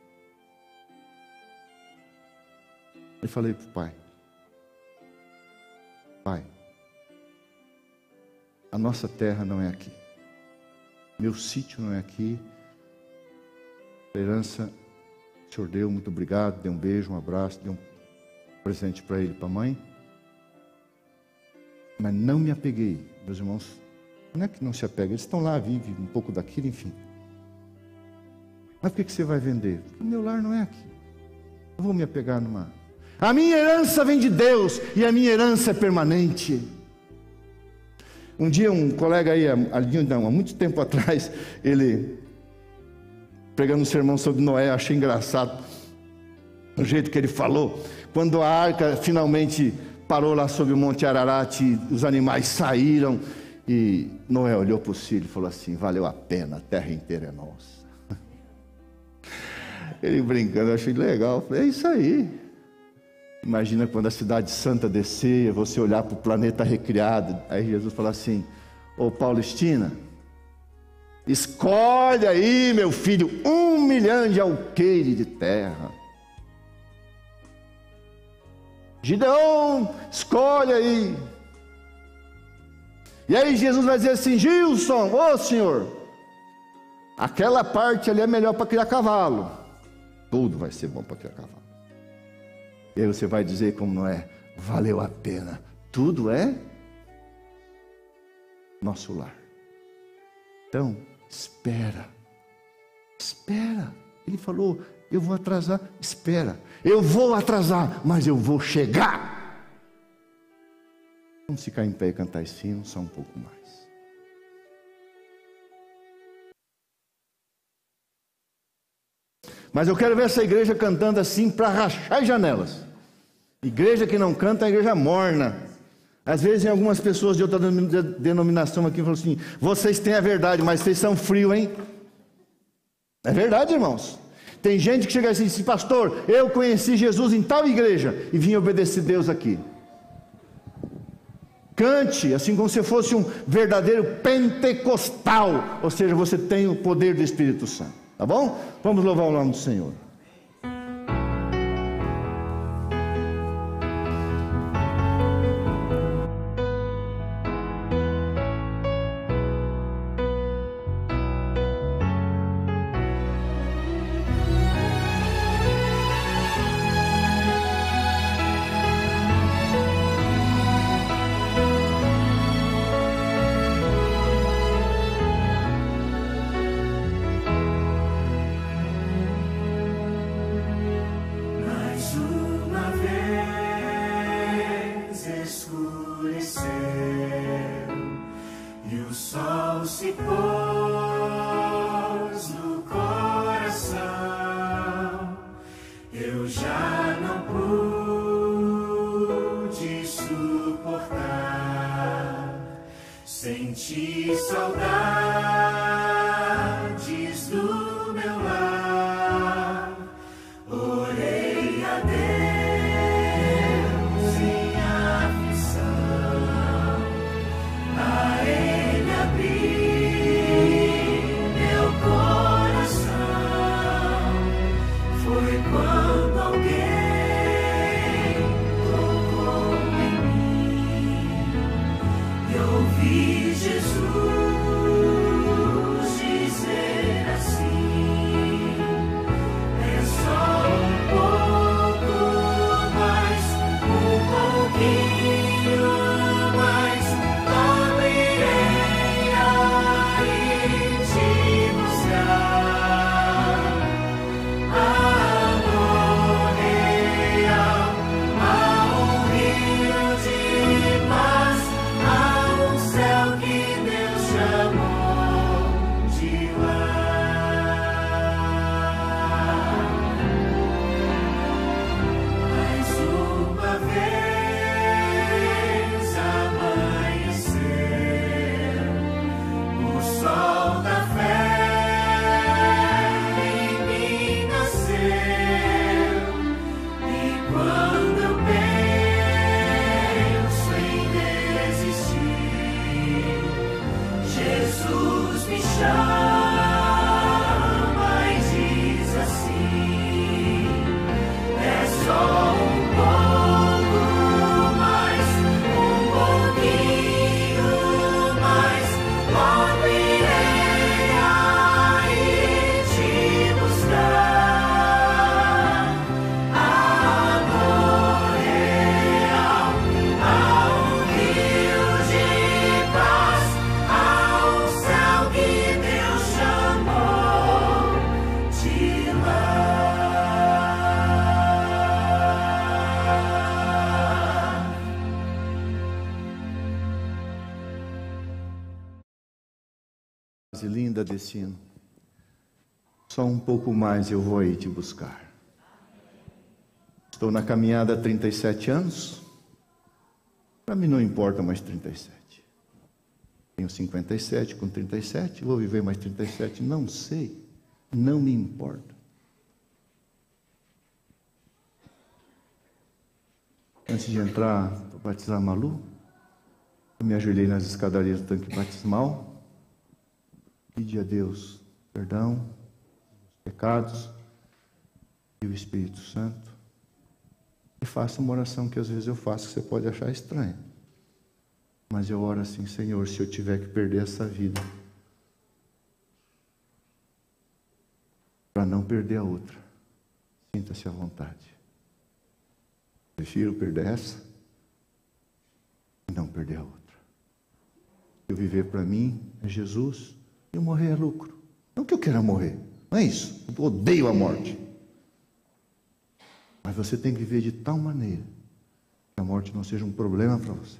E falei para o pai: pai, a nossa terra não é aqui. Meu sítio não é aqui. A herança o senhor deu, muito obrigado. Dei um beijo, um abraço, dei um presente para ele e para a mãe. Mas não me apeguei. Meus irmãos, não é que não se apegam, eles estão lá, vivem um pouco daquilo, enfim. Mas por que você vai vender? Porque o meu lar não é aqui. Eu vou me apegar numa... A minha herança vem de Deus e a minha herança é permanente. Um dia um colega aí, há muito tempo atrás, ele pregando um sermão sobre Noé, achei engraçado o jeito que ele falou. Quando a arca finalmente parou lá sobre o Monte Ararat, os animais saíram e Noé olhou para o céu e falou assim: valeu a pena, a terra inteira é nossa. Ele brincando, eu achei legal. Falei: é isso aí. Imagina quando a cidade santa descer, você olhar para o planeta recriado. Aí Jesus fala assim: ô Palestina, escolhe aí, meu filho, 1 milhão de alqueires de terra. Gideon, escolhe aí. E aí Jesus vai dizer assim: Gilson, ô senhor, Aquela parte ali é melhor para criar cavalo. Tudo vai ser bom para criar cavalo. E aí você vai dizer como não é? Valeu a pena. Tudo é nosso lar. Então, espera. Espera. Ele falou, eu vou atrasar. Espera. Eu vou atrasar, mas eu vou chegar. Vamos ficar em pé e cantar esse hino só um pouco mais. Mas eu quero ver essa igreja cantando assim para rachar as janelas. Igreja que não canta é igreja morna. Às vezes, algumas pessoas de outra denominação aqui falam assim: vocês têm a verdade, mas vocês são frios, hein? É verdade, irmãos. Tem gente que chega assim: pastor, eu conheci Jesus em tal igreja e vim obedecer a Deus aqui. Cante assim como se fosse um verdadeiro pentecostal, ou seja, você tem o poder do Espírito Santo. Tá bom? Vamos louvar o nome do Senhor. Senti saudades do meu lar, orei a Deus em aflição, a Ele abri meu coração. Foi quando alguém tocou em mim e ouvi Jesus dizer assim: é só um pouco mais, um pouquinho mais, abrirei aí te buscar. Amor real, a um rio de paz, a um céu que Deus chamou de lar. Mais uma vez amanheceu o sol da fé em mim nasceu, e quando eu penso em desistir, Jesus me chama e diz assim: é só um pouco mais, um pouquinho mais, logo irei aí te buscar. Amor real, a um rio de paz, a um céu que Deus chamou de lar. Frase linda desse hino. Só um pouco mais eu vou aí te buscar. Estou na caminhada há 37 anos. Para mim não importa mais 37. Tenho 57 com 37. Vou viver mais 37? Não sei. Não me importa. Antes de entrar para batizar a Malu, eu me ajoelhei nas escadarias do tanque batismal. Pedi a Deus perdão dos pecados e o Espírito Santo. E faço uma oração que às vezes eu faço, que você pode achar estranha. Mas eu oro assim: Senhor, se eu tiver que perder essa vida, para não perder a outra. Sinta-se à vontade. Prefiro perder essa e não perder a outra. Eu viver para mim é Jesus e eu morrer é lucro. Não que eu queira morrer, não é isso. Eu odeio a morte. Mas você tem que viver de tal maneira que a morte não seja um problema para você.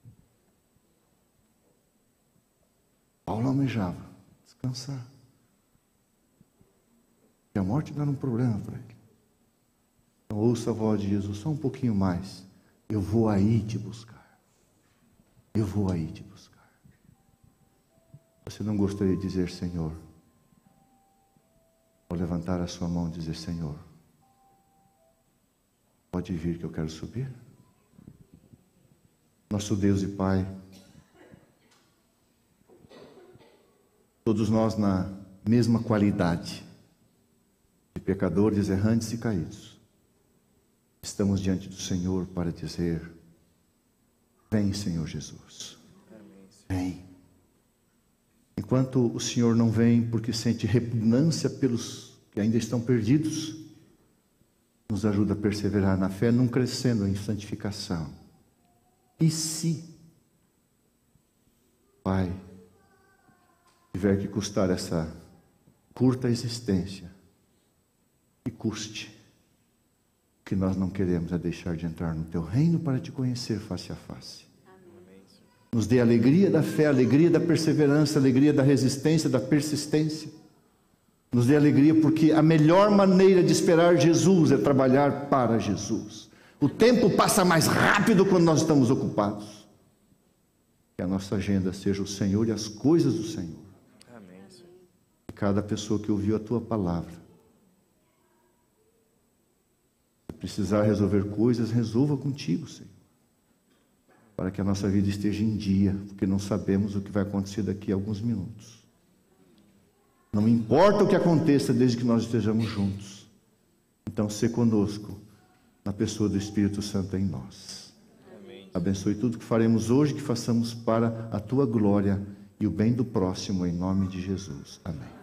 Paulo almejava descansar. E a morte não era um problema para ele. Então ouça a voz de Jesus só um pouquinho mais. Eu vou aí te buscar. Eu vou aí te buscar. Você não gostaria de dizer Senhor? Ou levantar a sua mão e dizer Senhor, pode vir que eu quero subir? Nosso Deus e Pai, todos nós na mesma qualidade de pecadores, errantes e caídos, estamos diante do Senhor para dizer, vem Senhor Jesus, vem. Enquanto o Senhor não vem porque sente repugnância pelos que ainda estão perdidos, nos ajuda a perseverar na fé, não crescendo em santificação. E se, Pai, tiver que custar essa curta existência, que custe, o que nós não queremos é deixar de entrar no Teu reino para Te conhecer face a face. Nos dê a alegria da fé, a alegria da perseverança, a alegria da resistência, da persistência. Nos dê alegria porque a melhor maneira de esperar Jesus é trabalhar para Jesus. O tempo passa mais rápido quando nós estamos ocupados. Que a nossa agenda seja o Senhor e as coisas do Senhor. Amém. E cada pessoa que ouviu a Tua palavra, se precisar resolver coisas, resolva contigo, Senhor. Para que a nossa vida esteja em dia, porque não sabemos o que vai acontecer daqui a alguns minutos. Não importa o que aconteça, desde que nós estejamos juntos. Então, se conosco, na pessoa do Espírito Santo em nós. Amém. Abençoe tudo que faremos hoje, que façamos para a Tua glória e o bem do próximo, em nome de Jesus. Amém.